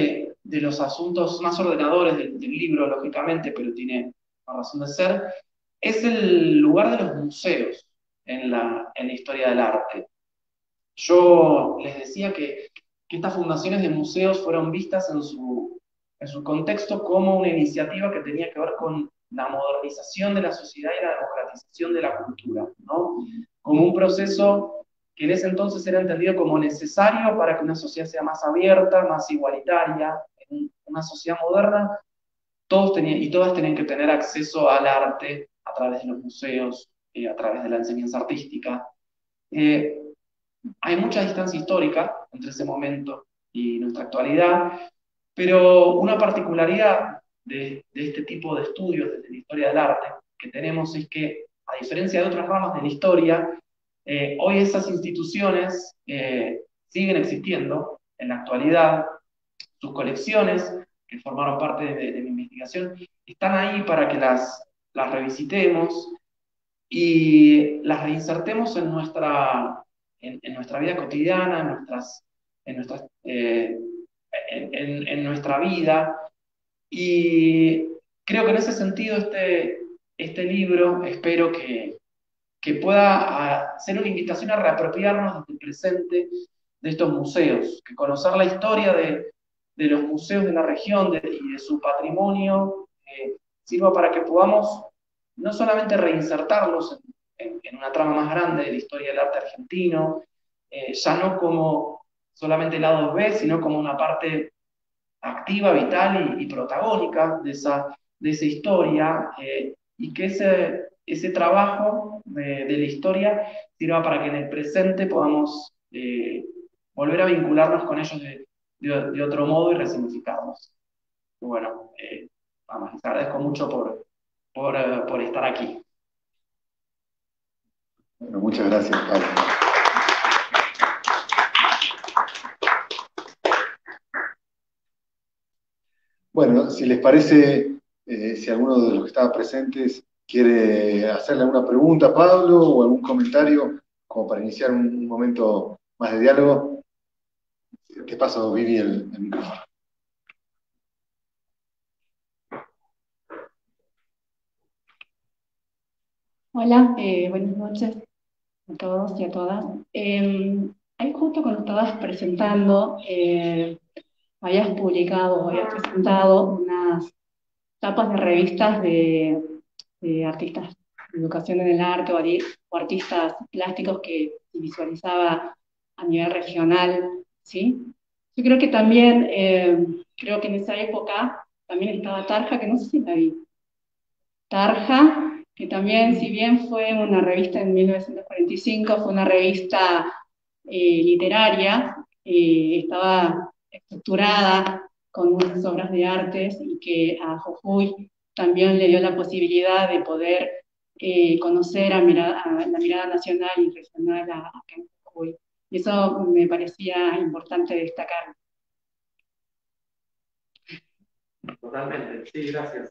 de los asuntos más ordenadores del, del libro, lógicamente, pero tiene una razón de ser, es el lugar de los museos en la, en la historia del arte. Yo les decía que, que estas fundaciones de museos fueron vistas en su, en su contexto como una iniciativa que tenía que ver con la modernización de la sociedad y la democratización de la cultura, ¿no? Como un proceso que en ese entonces era entendido como necesario para que una sociedad sea más abierta, más igualitaria. En una sociedad moderna, todos tenían, y todas tenían que tener acceso al arte a través de los museos, eh, a través de la enseñanza artística. Eh, Hay mucha distancia histórica entre ese momento y nuestra actualidad, pero una particularidad de, de este tipo de estudios desde la historia del arte que tenemos es que, a diferencia de otras ramas de la historia, eh, hoy esas instituciones eh, siguen existiendo en la actualidad. Sus colecciones, que formaron parte de, de mi investigación, están ahí para que las, las revisitemos y las reinsertemos en nuestra, en, en nuestra vida cotidiana, en, nuestras, en, nuestras, eh, en, en, en nuestra vida. Y creo que en ese sentido este, este libro espero que, que pueda a, ser una invitación a reapropiarnos desde el presente de estos museos, que conocer la historia de, de los museos de la región de, y de su patrimonio eh, sirva para que podamos no solamente reinsertarlos en, en, en, una trama más grande de la historia del arte argentino, eh, ya no como solamente el lado B, sino como una parte activa, vital y, y protagónica de esa, de esa historia, eh, y que ese, ese trabajo de, de, la historia sirva para que en el presente podamos eh, volver a vincularnos con ellos de, de, de otro modo y resignificarlos. Y bueno, eh, vamos, les agradezco mucho por, por, uh, por estar aquí. Bueno, muchas gracias, Pablo. Bueno, si les parece, eh, si alguno de los que estaban presentes quiere hacerle alguna pregunta a Pablo o algún comentario, como para iniciar un, un momento más de diálogo, te paso, Vivi, el, el micrófono. Hola, eh, buenas noches a todos y a todas. Eh, ahí justo cuando estabas presentando, eh, habías publicado o habías presentado unas tapas de revistas de, de artistas de educación en el arte o, o artistas plásticos que se visualizaba a nivel regional, ¿sí? Yo creo que también, eh, creo que en esa época también estaba Tarja, que no sé si la vi. Tarja, que también, si bien fue una revista en mil novecientos cuarenta y cinco, fue una revista eh, literaria, eh, estaba estructurada con muchas obras de artes y que a Jujuy también le dio la posibilidad de poder eh, conocer a, mirada, a la mirada nacional y regional a, a Jujuy. Y eso me parecía importante destacar. Totalmente, sí, gracias.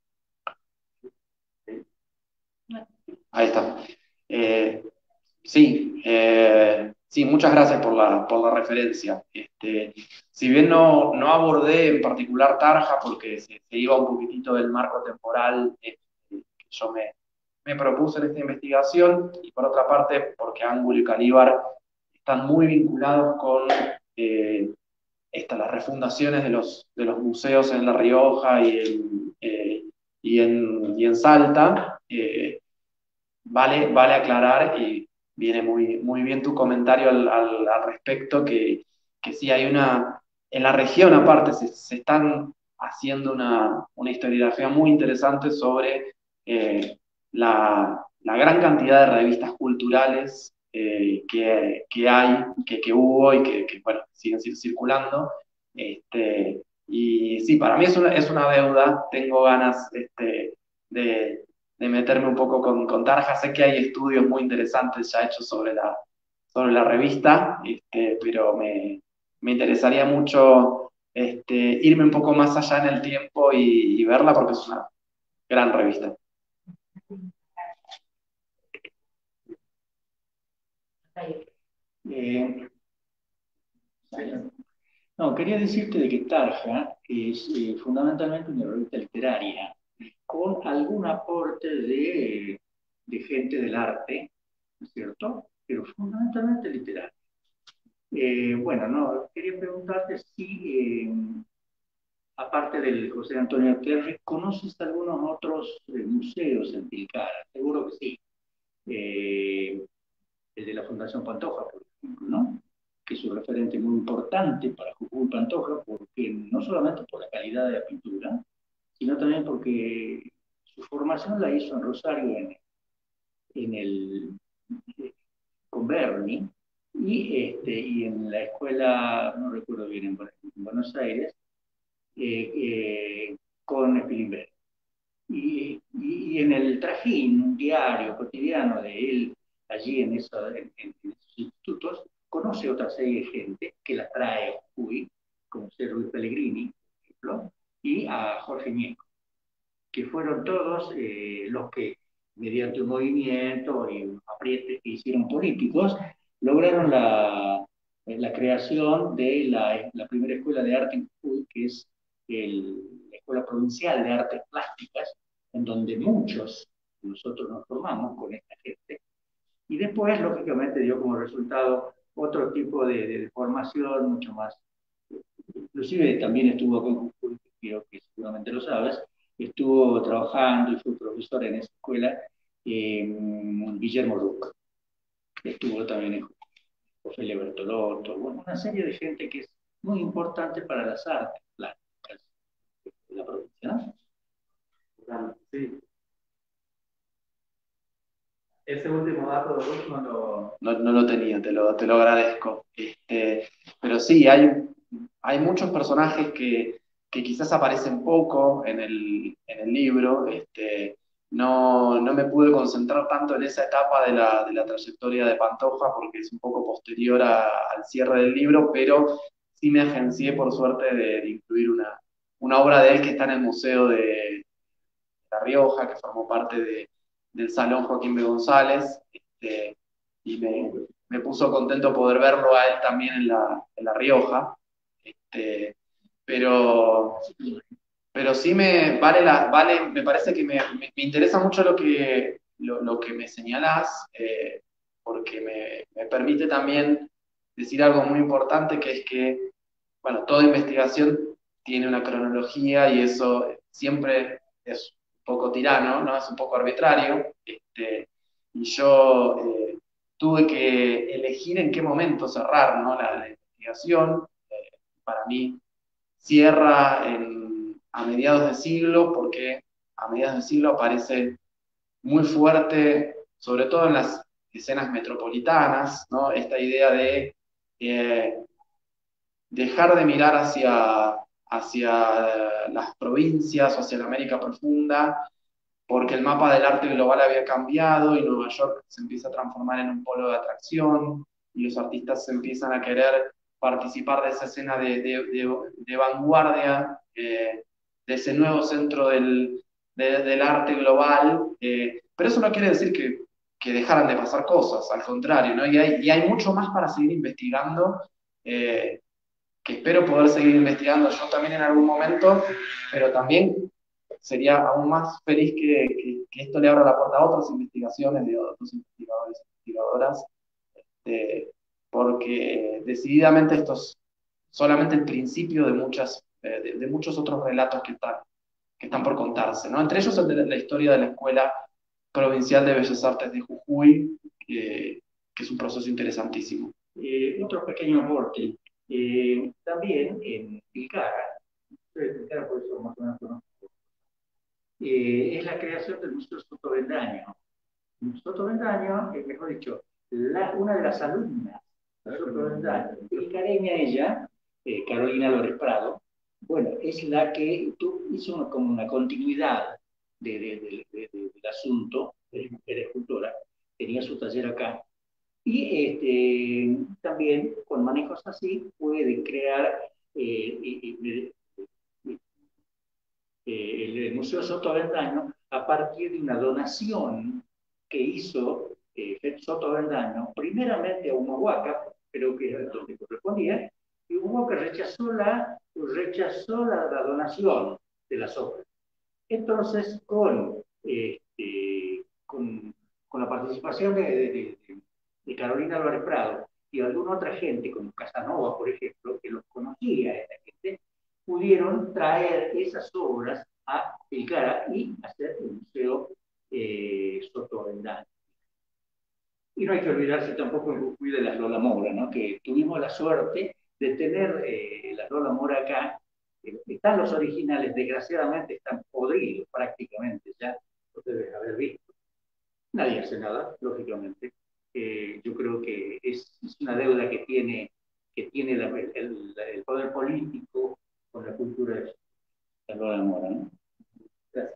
Ahí está. Eh, sí, eh, sí, muchas gracias por la, por la referencia. Este, si bien no, no abordé en particular Tarja porque se, se iba un poquitito del marco temporal eh, que yo me, me propuse en esta investigación, y por otra parte porque Ángulo y Calíbar están muy vinculados con eh, esta, las refundaciones de los, de los museos en La Rioja y en, eh, y en, y en Salta. Eh, Vale, vale aclarar, y viene muy, muy bien tu comentario al, al, al respecto, que, que sí hay una, en la región aparte se, se están haciendo una, una historiografía muy interesante sobre eh, la, la gran cantidad de revistas culturales eh, que, que hay, que, que hubo y que, que bueno, siguen circulando. Este, y sí, para mí es una, es una deuda, tengo ganas este, de de meterme un poco con, con Tarja. Sé que hay estudios muy interesantes ya hechos sobre la, sobre la revista, este, pero me, me interesaría mucho este, irme un poco más allá en el tiempo y, y verla porque es una gran revista. Eh, No, quería decirte de que Tarja es eh, fundamentalmente una revista literaria, con algún aporte de, de gente del arte, ¿no es cierto? Pero fundamentalmente literaria. Eh, bueno, no, quería preguntarte si, eh, aparte del José Antonio Terry, ¿conoces algunos otros eh, museos en Tilcara? Seguro que sí. Eh, el de la Fundación Pantoja, por ejemplo, ¿no? Que es un referente muy importante para Jujuy Pantoja, porque no solamente por la calidad de la pintura, sino también porque su formación la hizo en Rosario, en, en el, con Berni, y, este, y en la escuela, no recuerdo bien, en, en Buenos Aires, eh, eh, con Spilimberg. Y, y, y en el trajín, un diario cotidiano de él, allí en, eso, en, en, en esos institutos, conoce otra serie de gente que la trae a Jujuy, como ser Luis Pellegrini, por ejemplo, y a Jorge Ñeco, que fueron todos eh, los que, mediante un movimiento y un apriete que hicieron políticos, lograron la, la creación de la, la primera escuela de arte en Jujuy, que es el, la Escuela Provincial de Artes Plásticas, en donde muchos nosotros nos formamos con esta gente. Y después, lógicamente, dio como resultado otro tipo de, de, de formación, mucho más. Inclusive también estuvo con Jujuy, creo que seguramente lo sabes, estuvo trabajando y fue profesor en esa escuela, eh, Guillermo Ruc, que estuvo también en Ofelia Bertolotto, bueno, una serie de gente que es muy importante para las artes plásticas de la provincia, ¿no? Sí. Ese último dato de Ruth no lo, no, no lo tenía, te lo, te lo agradezco. Este, pero sí, hay, hay muchos personajes que, que quizás aparecen poco en el, en el libro. Este, no, no me pude concentrar tanto en esa etapa de la, de la trayectoria de Pantoja porque es un poco posterior a, al cierre del libro, pero sí me agencié por suerte de, de incluir una, una obra de él que está en el Museo de La Rioja, que formó parte de, del Salón Joaquín B. González, este, y me, me, puso contento poder verlo a él también en La, en la Rioja, este, pero, pero sí me, vale la, vale, me parece que me, me, me interesa mucho lo que, lo, lo que me señalás, eh, porque me, me permite también decir algo muy importante, que es que, bueno, toda investigación tiene una cronología y eso siempre es un poco tirano, ¿no? Es un poco arbitrario. Este, y yo eh, tuve que elegir en qué momento cerrar, ¿no? la, la investigación. Eh, para mí cierra en, a mediados de siglo, porque a mediados de siglo aparece muy fuerte, sobre todo en las escenas metropolitanas, ¿no? Esta idea de eh, dejar de mirar hacia, hacia las provincias o hacia la América profunda, porque el mapa del arte global había cambiado y Nueva York se empieza a transformar en un polo de atracción y los artistas se empiezan a querer participar de esa escena de, de, de, de vanguardia, eh, de ese nuevo centro del, de, del arte global. Eh, pero eso no quiere decir que, que, dejaran de pasar cosas, al contrario, ¿no? Y hay, y hay mucho más para seguir investigando. Eh, que espero poder seguir investigando yo también en algún momento, pero también sería aún más feliz que, que, que esto le abra la puerta a otras investigaciones de otros investigadores e investigadoras, este, porque decididamente esto es solamente el principio de, muchas, eh, de, de muchos otros relatos que están, que están por contarse, ¿no? Entre ellos el de la historia de la Escuela Provincial de Bellas Artes de Jujuy, que, que es un proceso interesantísimo. Eh, otro pequeño aporte. Eh, también en Tilcara, Tilcara por eso más o menos conozco, eh, es la creación del Museo Soto Bendaño. Soto Bendaño, eh, mejor dicho, la, una de las alumnas de Soto Bendaño, tilcareña ella, eh, Carolina Lórez Prado, bueno, es la que tú, hizo una, como una continuidad de, de, de, de, de, del asunto de la mujer escultora, tenía su taller acá. Y este, también con manejos así puede crear eh, eh, eh, eh, el Museo Soto Avendaño a partir de una donación que hizo eh, Soto Avendaño, primeramente a Humahuaca, creo que era donde correspondía, y hubo que rechazó la, rechazó la, la donación de las obras. Entonces, con, este, con, con la participación de, de, de, de Carolina Álvarez Prado y alguna otra gente, como Casanova, por ejemplo, que los conocía a esta gente, pudieron traer esas obras a Tilcara y hacer el Museo eh, Sotovendal. Y no hay que olvidarse tampoco en Jujuy de las Lola Mora, ¿no? Que tuvimos la suerte de tener eh, las Lola Mora acá. Eh, están los originales, desgraciadamente están podridos prácticamente, ya lo debes haber visto. Nadie hace nada, lógicamente. Eh, yo creo que es, es una deuda que tiene, que tiene la, el, el poder político con la cultura de la Lola Mora, ¿no? Gracias.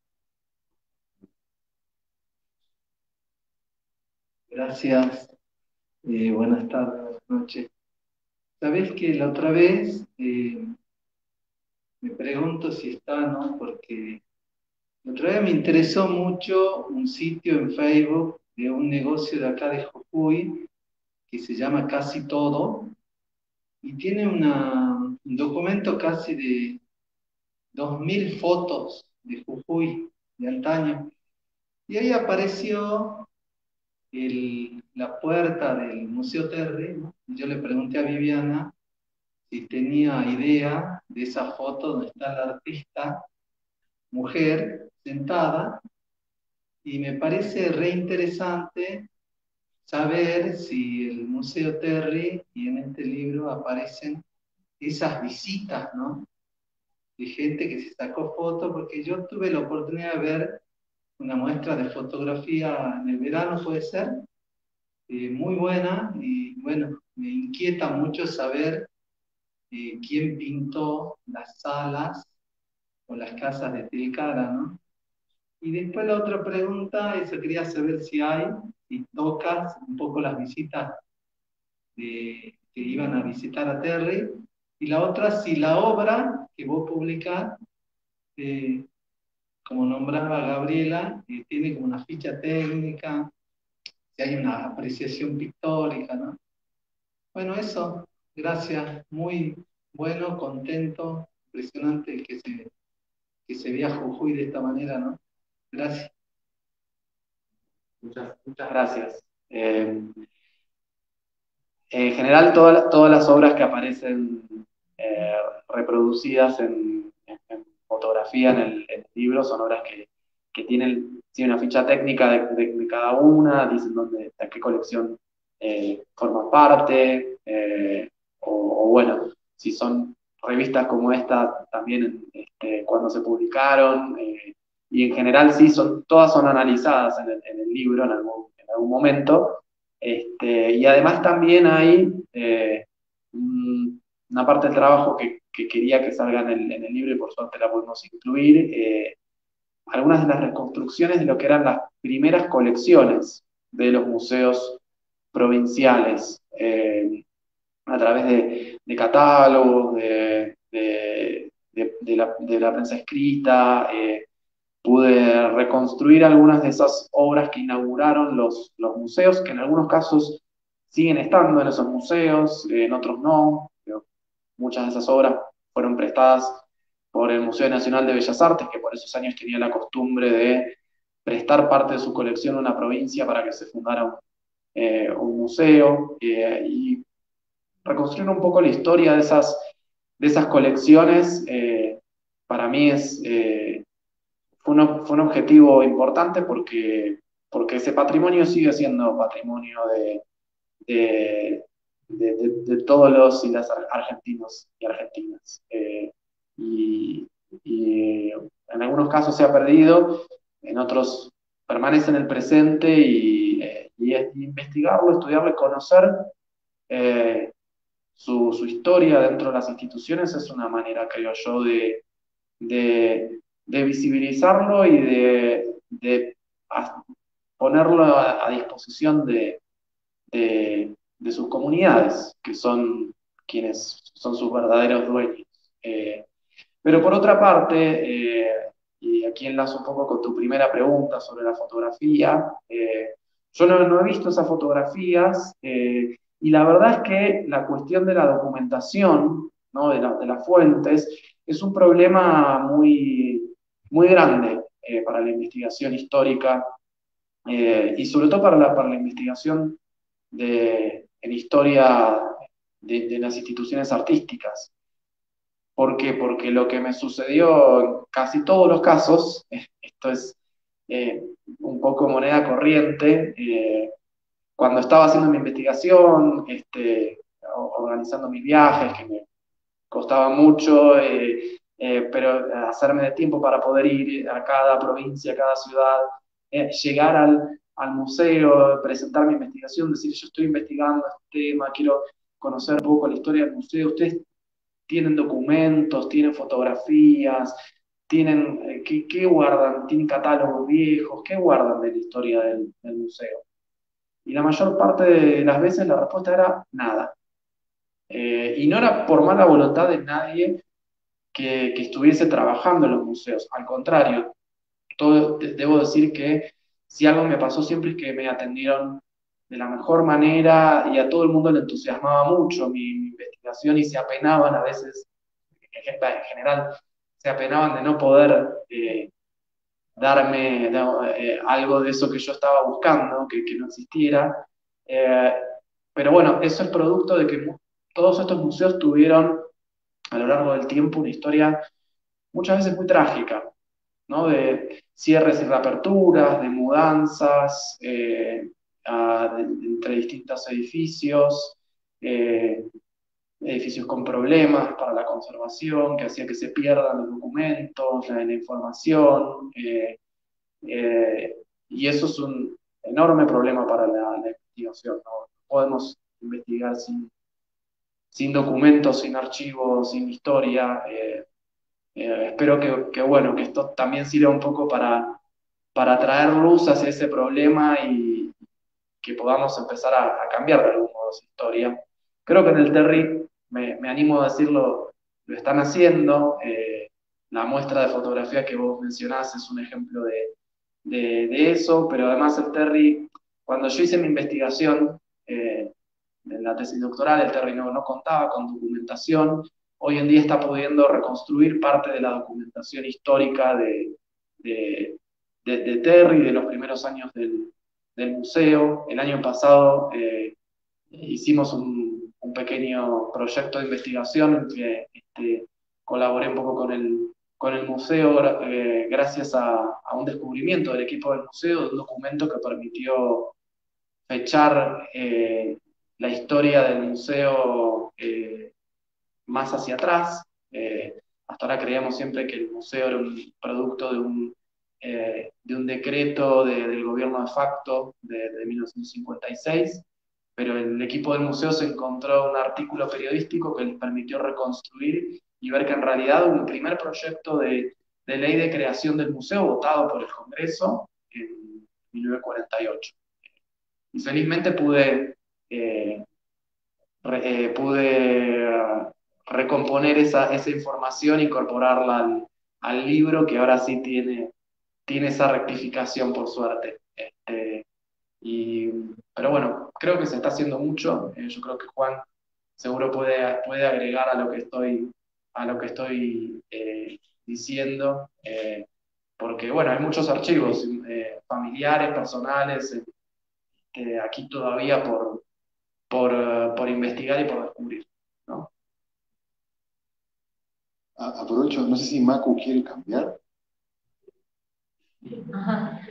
Gracias. Eh, buenas tardes, buenas noches. Sabés que la otra vez eh, me pregunto si está, ¿no? Porque la otra vez me interesó mucho un sitio en Facebook de un negocio de acá de Jujuy que se llama Casi Todo y tiene una, un documento casi de dos mil fotos de Jujuy de antaño. Y ahí apareció el, la puerta del Museo Terry, ¿no? Y yo le pregunté a Viviana si tenía idea de esa foto donde está la artista mujer sentada, y me parece re interesante saber si el Museo Terry y en este libro aparecen esas visitas, ¿no? De gente que se sacó fotos, porque yo tuve la oportunidad de ver una muestra de fotografía en el verano, puede ser, eh, muy buena, y bueno, me inquieta mucho saber eh, quién pintó las salas o las casas de Tilcara, ¿no? Y después la otra pregunta, eso quería saber si hay, si tocas un poco las visitas de, que iban a visitar a Terry, y la otra, si la obra que vos publicás, eh, como nombraba Gabriela, eh, tiene como una ficha técnica, si hay una apreciación pictórica, ¿no? Bueno, eso, gracias, muy bueno, contento, impresionante que se, que se vea Jujuy de esta manera, ¿no? Gracias. Muchas, muchas gracias. Eh, en general, toda, todas las obras que aparecen eh, reproducidas en, en, en fotografía en el, en el libro son obras que, que tienen, tienen una ficha técnica de, de, de cada una, dicen dónde, de qué colección eh, forman parte, eh, o, o bueno, si son revistas como esta, también este, cuando se publicaron, eh, y en general sí, son, todas son analizadas en el, en el libro en algún, en algún momento. Este, y además también hay eh, una parte del trabajo que, que quería que salga en el, en el libro y por suerte la pudimos incluir, eh, algunas de las reconstrucciones de lo que eran las primeras colecciones de los museos provinciales, eh, a través de, de catálogos, de, de, de, de, la, de la prensa escrita. Eh, pude reconstruir algunas de esas obras que inauguraron los, los museos, que en algunos casos siguen estando en esos museos, en otros no. Pero muchas de esas obras fueron prestadas por el Museo Nacional de Bellas Artes, que por esos años tenía la costumbre de prestar parte de su colección a una provincia para que se fundara un, eh, un museo, eh, y reconstruir un poco la historia de esas, de esas colecciones, eh, para mí es... Eh, Fue un, fue un objetivo importante porque, porque ese patrimonio sigue siendo patrimonio de, de, de, de, de todos los y las argentinos y argentinas. Eh, y, y en algunos casos se ha perdido, en otros permanece en el presente, y, eh, y, y investigarlo, estudiarlo y conocer eh, su, su historia dentro de las instituciones es una manera, creo yo, de, de, de visibilizarlo y de, de ponerlo a, a disposición de, de, de, sus comunidades, que son quienes son sus verdaderos dueños. Eh, pero por otra parte, eh, y aquí enlazo un poco con tu primera pregunta sobre la fotografía, eh, yo no, no he visto esas fotografías, eh, Y la verdad es que la cuestión de la documentación, ¿no? de, la, de las fuentes, es un problema muy, muy grande eh, para la investigación histórica eh, y sobre todo para la, para la investigación de, en historia de, de las instituciones artísticas. ¿Por qué? Porque lo que me sucedió en casi todos los casos, esto es eh, un poco moneda corriente, eh, cuando estaba haciendo mi investigación, este, organizando mis viajes, que me costaba mucho, eh, eh, pero hacerme de tiempo para poder ir a cada provincia, a cada ciudad, eh, llegar al, al museo, presentar mi investigación, decir, yo estoy investigando este tema, quiero conocer un poco la historia del museo, ustedes tienen documentos, tienen fotografías, tienen, eh, ¿qué, qué guardan? ¿Tienen catálogos viejos? ¿Qué guardan de la historia del, del museo? Y la mayor parte de las veces la respuesta era nada. Eh, y no era por mala voluntad de nadie que, que estuviese trabajando en los museos. Al contrario, todo, debo decir que si algo me pasó siempre es que me atendieron de la mejor manera y a todo el mundo le entusiasmaba mucho mi, mi investigación y se apenaban a veces, en general, se apenaban de no poder eh, darme no, eh, algo de eso que yo estaba buscando, que, que no existiera. Eh, pero bueno, eso es producto de que todos estos museos tuvieron a lo largo del tiempo una historia muchas veces muy trágica, ¿no? De cierres y reaperturas, de mudanzas eh, a, de, de, entre distintos edificios, eh, edificios con problemas para la conservación, que hacía que se pierdan los documentos, la, la información, eh, eh, y eso es un enorme problema para la, la investigación, ¿no? No podemos investigar sin, sin documentos, sin archivos, sin historia. Eh, eh, espero que, que, bueno, que esto también sirva un poco para, para traer luz hacia ese problema y que podamos empezar a, a cambiar de algún modo esa historia. Creo que en el Terry, me, me animo a decirlo, lo están haciendo. Eh, la muestra de fotografía que vos mencionás es un ejemplo de, de, de eso, pero además el Terry, cuando yo hice mi investigación eh, en la tesis doctoral, el Terry no, no contaba con documentación. Hoy en día está pudiendo reconstruir parte de la documentación histórica de, de, de, de Terry, de los primeros años del, del museo. El año pasado eh, hicimos un, un, pequeño proyecto de investigación en que este, colaboré un poco con el, con el museo eh, gracias a, a un descubrimiento del equipo del museo, de un documento que permitió fechar eh, la historia del museo eh, más hacia atrás. Eh, hasta ahora creíamos siempre que el museo era un producto de un, eh, de un decreto de, del gobierno de facto de, de mil novecientos cincuenta y seis, pero el equipo del museo se encontró un artículo periodístico que les permitió reconstruir y ver que en realidad un primer proyecto de, de ley de creación del museo votado por el Congreso en mil novecientos cuarenta y ocho. Y felizmente pude, eh, re, eh, pude recomponer esa, esa información, incorporarla al, al libro, que ahora sí tiene, tiene esa rectificación, por suerte. Este, y, pero bueno, creo que se está haciendo mucho. Eh, yo creo que Juan seguro puede, puede agregar a lo que estoy, a lo que estoy eh, diciendo, eh, porque bueno, hay muchos archivos eh, familiares, personales, eh, aquí todavía por, por, uh, por investigar y por descubrir, ¿no? Aprovecho, no sé si Macu quiere cambiar. Ajá.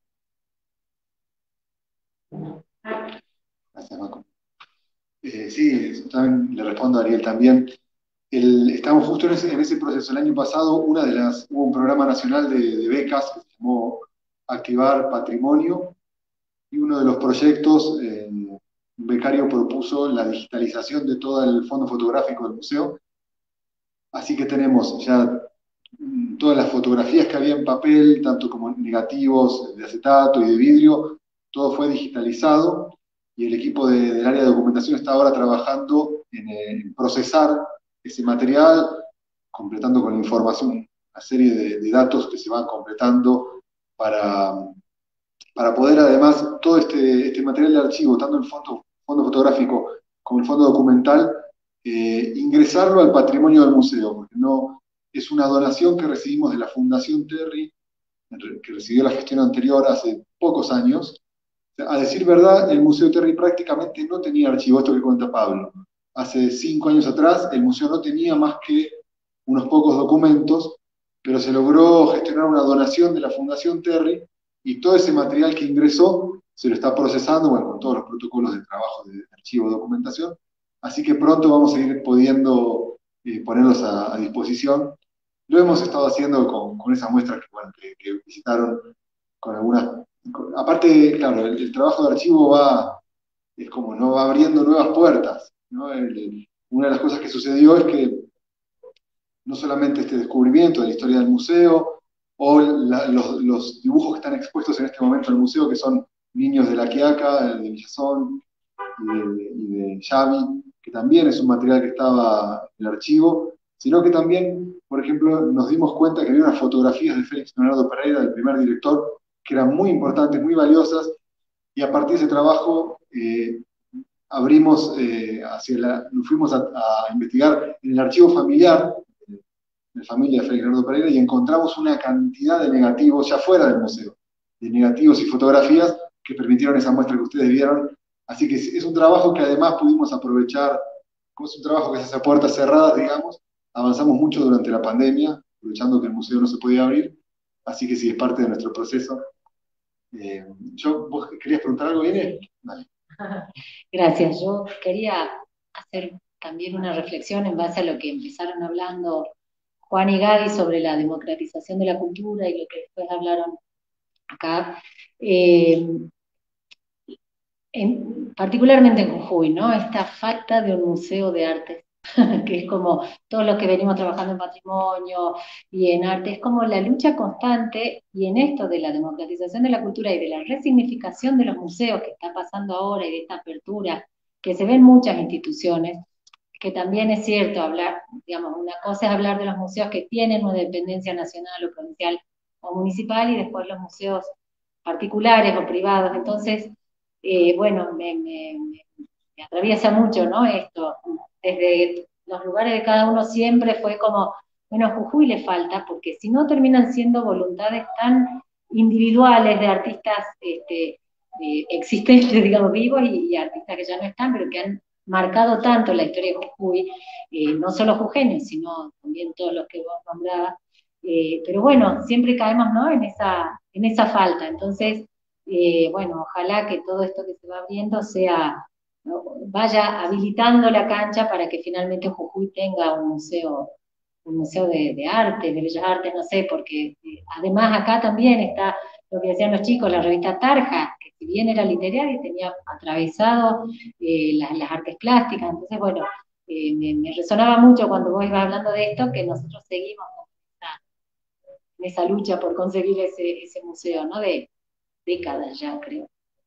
Gracias, Macu. Eh, sí, también le respondo a Ariel también. El, estamos justo en ese, en ese proceso. El año pasado una de las, hubo un programa nacional de, de becas que se llamó Activar Patrimonio, y uno de los proyectos, eh, un becario propuso la digitalización de todo el fondo fotográfico del museo. Así que tenemos ya todas las fotografías que había en papel, tanto como negativos de acetato y de vidrio, todo fue digitalizado, y el equipo de, del área de documentación está ahora trabajando en, en procesar ese material, completando con la información una serie de, de datos que se van completando para, para poder además todo este, este material de archivo, tanto el fondo, fondo fotográfico como el fondo documental, eh, ingresarlo al patrimonio del museo, porque no, es una donación que recibimos de la Fundación Terry, que recibió la gestión anterior hace pocos años. A decir verdad, el Museo Terry prácticamente no tenía archivo, esto que cuenta Pablo. Hace cinco años atrás, el museo no tenía más que unos pocos documentos, pero se logró gestionar una donación de la Fundación Terry y todo ese material que ingresó se lo está procesando, bueno, con todos los protocolos de trabajo de archivo de documentación. Así que pronto vamos a ir pudiendo eh, ponerlos a, a disposición. Lo hemos estado haciendo con, con esas muestras que, bueno, que, que visitaron, con algunas. Con, aparte, claro, el, el, trabajo de archivo va, es como, ¿no? Va abriendo nuevas puertas, ¿no? El, el, una de las cosas que sucedió es que no solamente este descubrimiento de la historia del museo, o la, los, los dibujos que están expuestos en este momento en el museo, que son niños de La Quiaca, de Villazón y de, y de Xavi, que también es un material que estaba en el archivo, sino que también, por ejemplo, nos dimos cuenta que había unas fotografías de Félix Leonardo Pereira, del primer director, que eran muy importantes, muy valiosas, y a partir de ese trabajo eh, abrimos, eh, hacia la, nos fuimos a, a investigar en el archivo familiar de familia de Félix Leonardo Pereira y encontramos una cantidad de negativos ya fuera del museo, de negativos y fotografías que permitieron esa muestra que ustedes vieron. Así que es un trabajo que además pudimos aprovechar, como es un trabajo que se hace a puertas cerradas, digamos, avanzamos mucho durante la pandemia, aprovechando que el museo no se podía abrir, así que sí, es parte de nuestro proceso. Eh, yo, ¿vos querías preguntar algo, Inés? Vale. Gracias, yo quería hacer también una reflexión en base a lo que empezaron hablando Juan y Gaby sobre la democratización de la cultura y lo que después hablaron acá. Eh, En, particularmente en Jujuy, ¿no? Esta falta de un museo de arte, que es como todos los que venimos trabajando en patrimonio y en arte, es como la lucha constante, y en esto de la democratización de la cultura y de la resignificación de los museos que está pasando ahora y de esta apertura, que se ven en muchas instituciones, que también es cierto hablar, digamos, una cosa es hablar de los museos que tienen una dependencia nacional o provincial o municipal, y después los museos particulares o privados. Entonces, eh, bueno, me, me, me atraviesa mucho, ¿no? Esto, desde los lugares de cada uno siempre fue como, bueno, a Jujuy le falta, porque si no terminan siendo voluntades tan individuales de artistas este, eh, existentes, digamos, vivos, y, y artistas que ya no están, pero que han marcado tanto la historia de Jujuy, eh, no solo jujeños, sino también todos los que vos nombrabas. Eh, pero bueno, siempre caemos, ¿no? en, esa, en esa falta. Entonces, eh, bueno, ojalá que todo esto que se va abriendo sea, ¿no? vaya habilitando la cancha para que finalmente Jujuy tenga un museo, un museo de, de arte, de bellas artes, no sé, porque eh, además acá también está lo que decían los chicos, la revista Tarja, que si bien era literaria, tenía atravesado eh, las, las artes plásticas. Entonces, bueno, eh, me, me resonaba mucho cuando vos ibas hablando de esto, que nosotros seguimos en esa lucha por conseguir ese, ese museo, ¿no? De décadas ya, creo.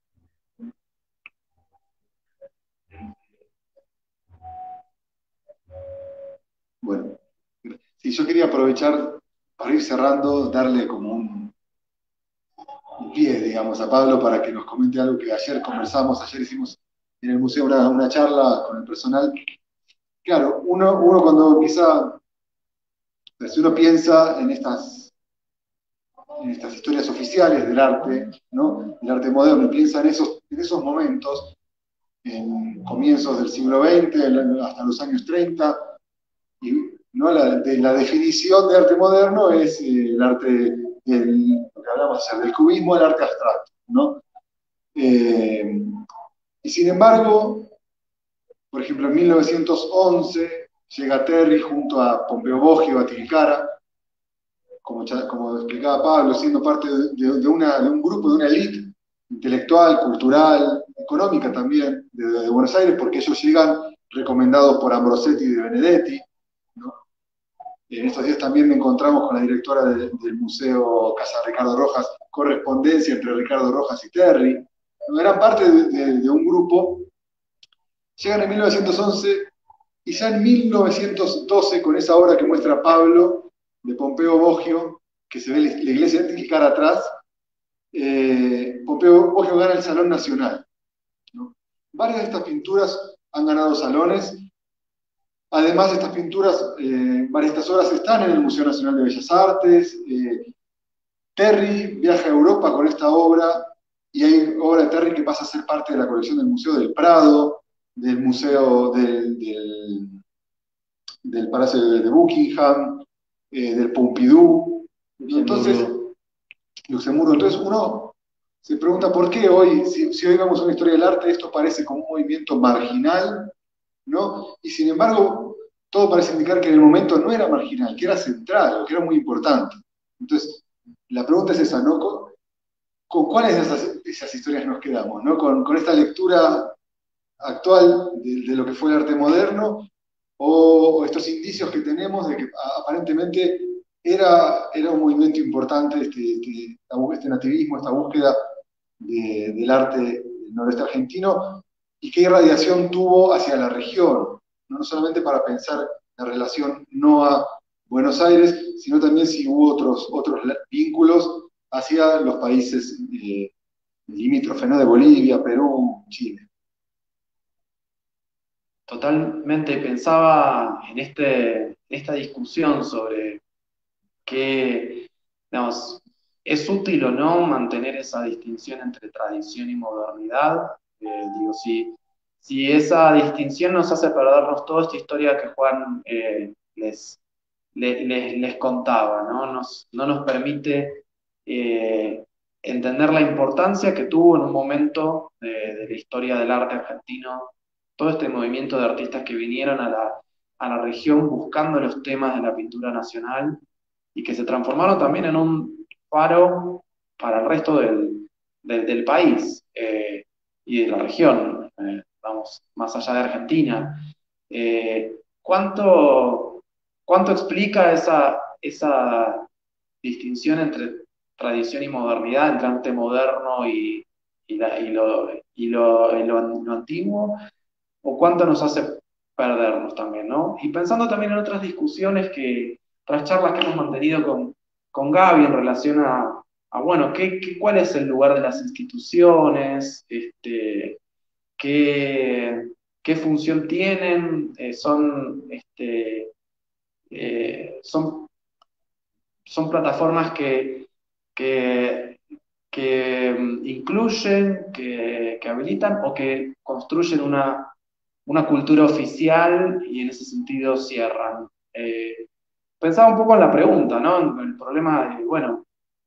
Bueno, sí, yo quería aprovechar para ir cerrando, darle como un, un pie, digamos, a Pablo para que nos comente algo que ayer conversamos, ayer hicimos en el museo una, una charla con el personal. Claro, uno, uno cuando empieza, si uno piensa en estas, en estas historias oficiales del arte, ¿no? El arte moderno, y piensa en esos, en esos momentos, en comienzos del siglo veinte, hasta los años treinta, y ¿no? la, de, la definición de arte moderno es eh, el arte, del, lo que hablamos ayer, del cubismo, el arte abstracto, ¿no? Eh, y sin embargo, por ejemplo, en mil novecientos once llega Terry junto a Pompeo Boggio, a Tilcara, como, como explicaba Pablo, siendo parte de, de, de, una, de un grupo, de una élite intelectual, cultural, económica también, de, de Buenos Aires, porque ellos llegan recomendados por Ambrosetti y de Benedetti, ¿no? En estos días también me encontramos con la directora de, del Museo Casa Ricardo Rojas, correspondencia entre Ricardo Rojas y Terry, ¿no? Eran parte de, de, de un grupo. Llegan en mil novecientos once y ya en mil novecientos doce, con esa obra que muestra Pablo, de Pompeo Boggio, que se ve la iglesia de Tilcara atrás, eh, Pompeo Boggio gana el Salón Nacional, ¿no? Varias de estas pinturas han ganado salones. Además, estas pinturas, eh, varias de estas obras están en el Museo Nacional de Bellas Artes. Eh, Terry viaja a Europa con esta obra, y hay obra de Terry que pasa a ser parte de la colección del Museo del Prado, del Museo del, del, del Palacio de Buckingham, eh, del Pompidou. Entonces, Luxemburgo. Entonces uno se pregunta por qué hoy, si, si hoy vemos una historia del arte, esto parece como un movimiento marginal, ¿no? Y sin embargo, todo parece indicar que en el momento no era marginal, que era central, que era muy importante. Entonces, la pregunta es esa, ¿no? ¿Con, con cuáles de esas, esas historias nos quedamos, ¿no? Con, con esta lectura actual de, de, lo que fue el arte moderno, o, o estos indicios que tenemos de que aparentemente era, era un movimiento importante, este, este, este nativismo, esta búsqueda de, del arte del noroeste argentino, y qué irradiación tuvo hacia la región, no solamente para pensar la relación no a Buenos Aires, sino también si hubo otros, otros vínculos hacia los países eh, limítrofes, ¿no? De Bolivia, Perú, Chile. Totalmente pensaba en este, esta discusión sobre que, digamos, es útil o no mantener esa distinción entre tradición y modernidad. Eh, digo, si, si esa distinción nos hace perdernos toda esta historia que Juan eh, les, les, les, les, contaba, ¿no? Nos, no nos permite eh, entender la importancia que tuvo en un momento de, de la historia del arte argentino todo este movimiento de artistas que vinieron a la, a la región buscando los temas de la pintura nacional y que se transformaron también en un faro para el resto del, del, del país eh, y de la región, eh, vamos, más allá de Argentina. Eh, ¿cuánto, ¿Cuánto explica esa, esa distinción entre tradición y modernidad, entre arte moderno y, y, la, y, lo, y, lo, y lo, lo antiguo? ¿O cuánto nos hace perdernos también, ¿no? Y pensando también en otras discusiones que, otras charlas que hemos mantenido con, con Gaby en relación a, a bueno, ¿qué, qué, ¿cuál es el lugar de las instituciones? Este, ¿qué, ¿Qué función tienen? Eh, son, este, eh, son, son plataformas que, que, que incluyen, que, que habilitan o que construyen una una cultura oficial y en ese sentido cierran. Eh, pensaba un poco en la pregunta, ¿no? El problema de, bueno,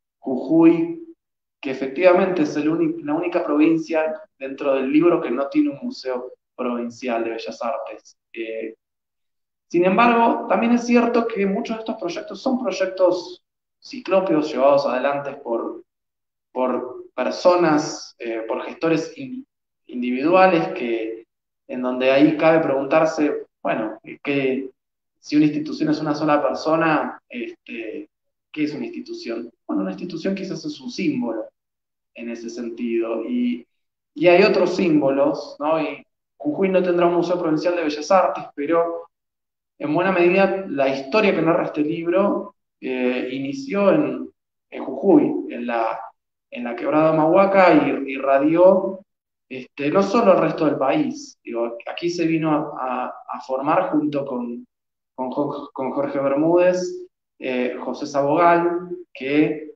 Jujuy, que efectivamente es el único, la única provincia dentro del libro que no tiene un museo provincial de Bellas Artes. Eh, sin embargo, también es cierto que muchos de estos proyectos son proyectos ciclópeos llevados adelante por, por personas, eh, por gestores in, individuales que en donde ahí cabe preguntarse, bueno, que si una institución es una sola persona, este, ¿qué es una institución? Bueno, una institución quizás es un símbolo en ese sentido, y, y hay otros símbolos, ¿no? Y Jujuy no tendrá un museo provincial de Bellas Artes, pero en buena medida la historia que narra este libro eh, inició en, en Jujuy, en la, en la quebrada Mahuaca, y irradió este, no solo el resto del país. Digo, aquí se vino a, a formar junto con, con, con Jorge Bermúdez, eh, José Sabogal, que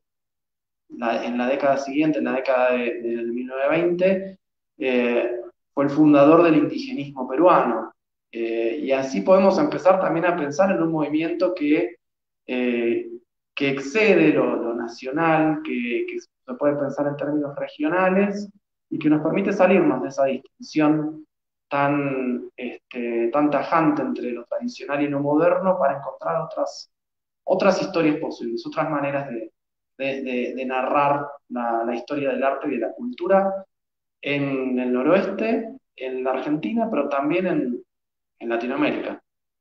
la, en la década siguiente, en la década de, de mil novecientos veinte, eh, fue el fundador del indigenismo peruano. Eh, y así podemos empezar también a pensar en un movimiento que, eh, que excede lo, lo nacional, que, que se puede pensar en términos regionales y que nos permite salirnos de esa distinción tan, este, tan tajante entre lo tradicional y lo moderno para encontrar otras, otras historias posibles, otras maneras de, de, de, de narrar la, la historia del arte y de la cultura en el noroeste, en la Argentina, pero también en, en Latinoamérica.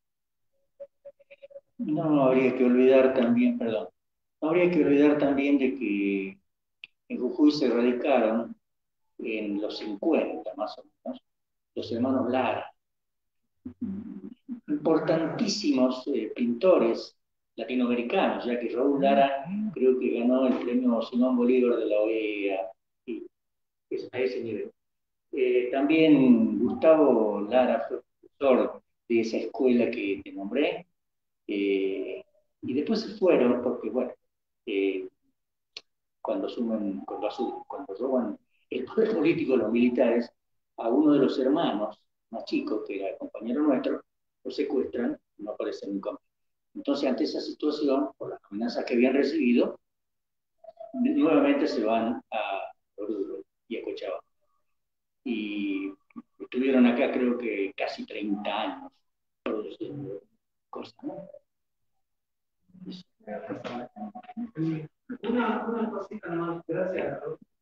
No habría que olvidar también, perdón, no habría que olvidar también de que en Jujuy se radicaron en los cincuenta más o menos los hermanos Lara, importantísimos eh, pintores latinoamericanos, ya que Raúl Lara creo que ganó el premio Simón Bolívar de la O E A, y es a ese nivel. Eh, también Gustavo Lara fue profesor de esa escuela que te nombré, eh, y después se fueron porque, bueno, eh, cuando, asumen, cuando, asumen, cuando roban el poder político los militares, a uno de los hermanos más chicos, que era compañero nuestro, lo secuestran y no aparece nunca más. Entonces, ante esa situación, por las amenazas que habían recibido, nuevamente se van a Oruro y a Cochabamba. Y estuvieron acá creo que casi treinta años produciendo cosas, ¿no? Una, una cosita más, gracias.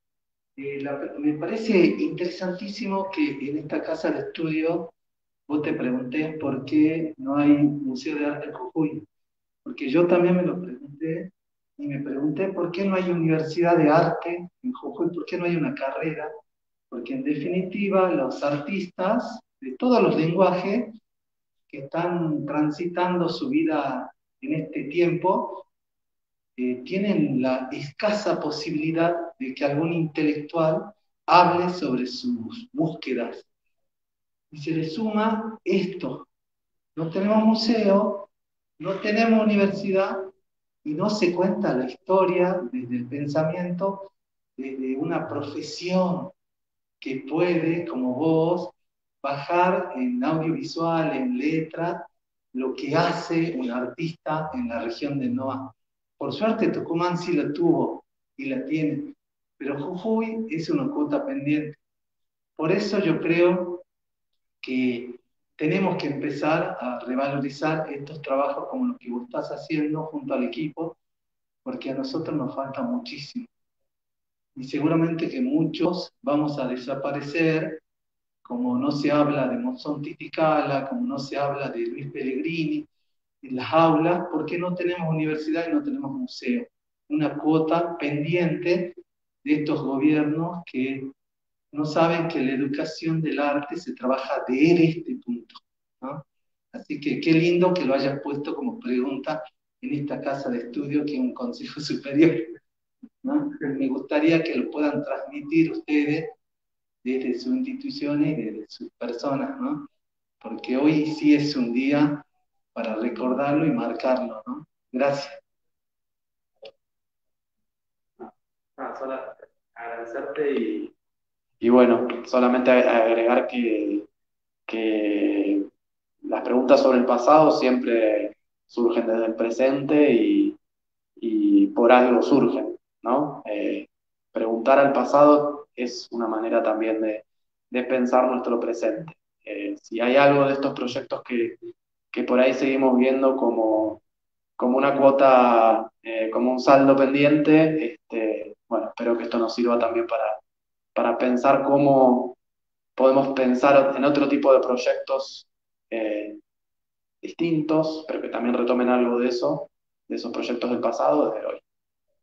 Eh, la- me parece interesantísimo que en esta casa de estudio vos te preguntés por qué no hay Museo de Arte en Jujuy. Porque yo también me lo pregunté y me pregunté por qué no hay universidad de arte en Jujuy, por qué no hay una carrera. Porque en definitiva los artistas de todos los lenguajes que están transitando su vida en este tiempo, eh, tienen la escasa posibilidad de que algún intelectual hable sobre sus búsquedas. Y se le suma esto: no tenemos museo, no tenemos universidad y no se cuenta la historia desde el pensamiento, desde una profesión que puede, como vos, bajar en audiovisual, en letra, lo que hace un artista en la región de Noa. Por suerte Tucumán sí la tuvo y la tiene, pero Jujuy es una cuota pendiente. Por eso yo creo que tenemos que empezar a revalorizar estos trabajos como los que vos estás haciendo junto al equipo, porque a nosotros nos falta muchísimo. Y seguramente que muchos vamos a desaparecer, como no se habla de Monzón Titicaca, como no se habla de Luis Pellegrini en las aulas, porque no tenemos universidad y no tenemos museo. Una cuota pendiente de estos gobiernos que no saben que la educación del arte se trabaja de este punto, ¿no? Así que qué lindo que lo hayan puesto como pregunta en esta casa de estudio, que es un consejo superior, ¿no? Me gustaría que lo puedan transmitir ustedes desde sus instituciones y desde sus personas, ¿no? Porque hoy sí es un día para recordarlo y marcarlo, ¿no? Gracias. Ah, solo agradecerte y, y bueno, solamente agregar que, que las preguntas sobre el pasado siempre surgen desde el presente y, y por algo surgen, ¿no? Eh, preguntar al pasado es una manera también de, de pensar nuestro presente. Eh, si hay algo de estos proyectos que, que por ahí seguimos viendo como, como una cuota, eh, como un saldo pendiente, este, bueno, espero que esto nos sirva también para, para pensar cómo podemos pensar en otro tipo de proyectos eh, distintos, pero que también retomen algo de eso, de esos proyectos del pasado desde hoy.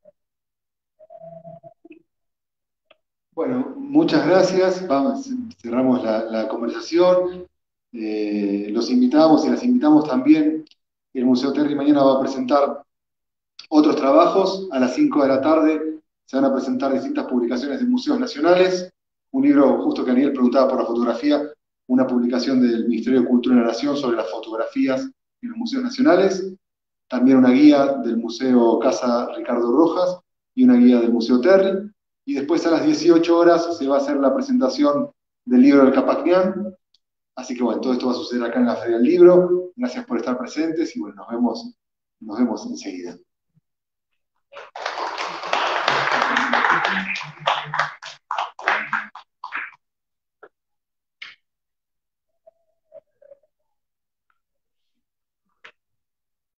Bueno, muchas gracias. Vamos, cerramos la, la conversación. Eh, los invitamos y las invitamos también. El Museo Terry mañana va a presentar otros trabajos. A las cinco de la tarde se van a presentar distintas publicaciones de museos nacionales. Un libro, justo que Daniel preguntaba por la fotografía, una publicación del Ministerio de Cultura de la Nación sobre las fotografías en los museos nacionales. También una guía del Museo Casa Ricardo Rojas y una guía del Museo Terry. Y después a las dieciocho horas se va a hacer la presentación del libro del Capacnián. Así que bueno, todo esto va a suceder acá en la Feria del Libro. Gracias por estar presentes y bueno, nos vemos, nos vemos enseguida.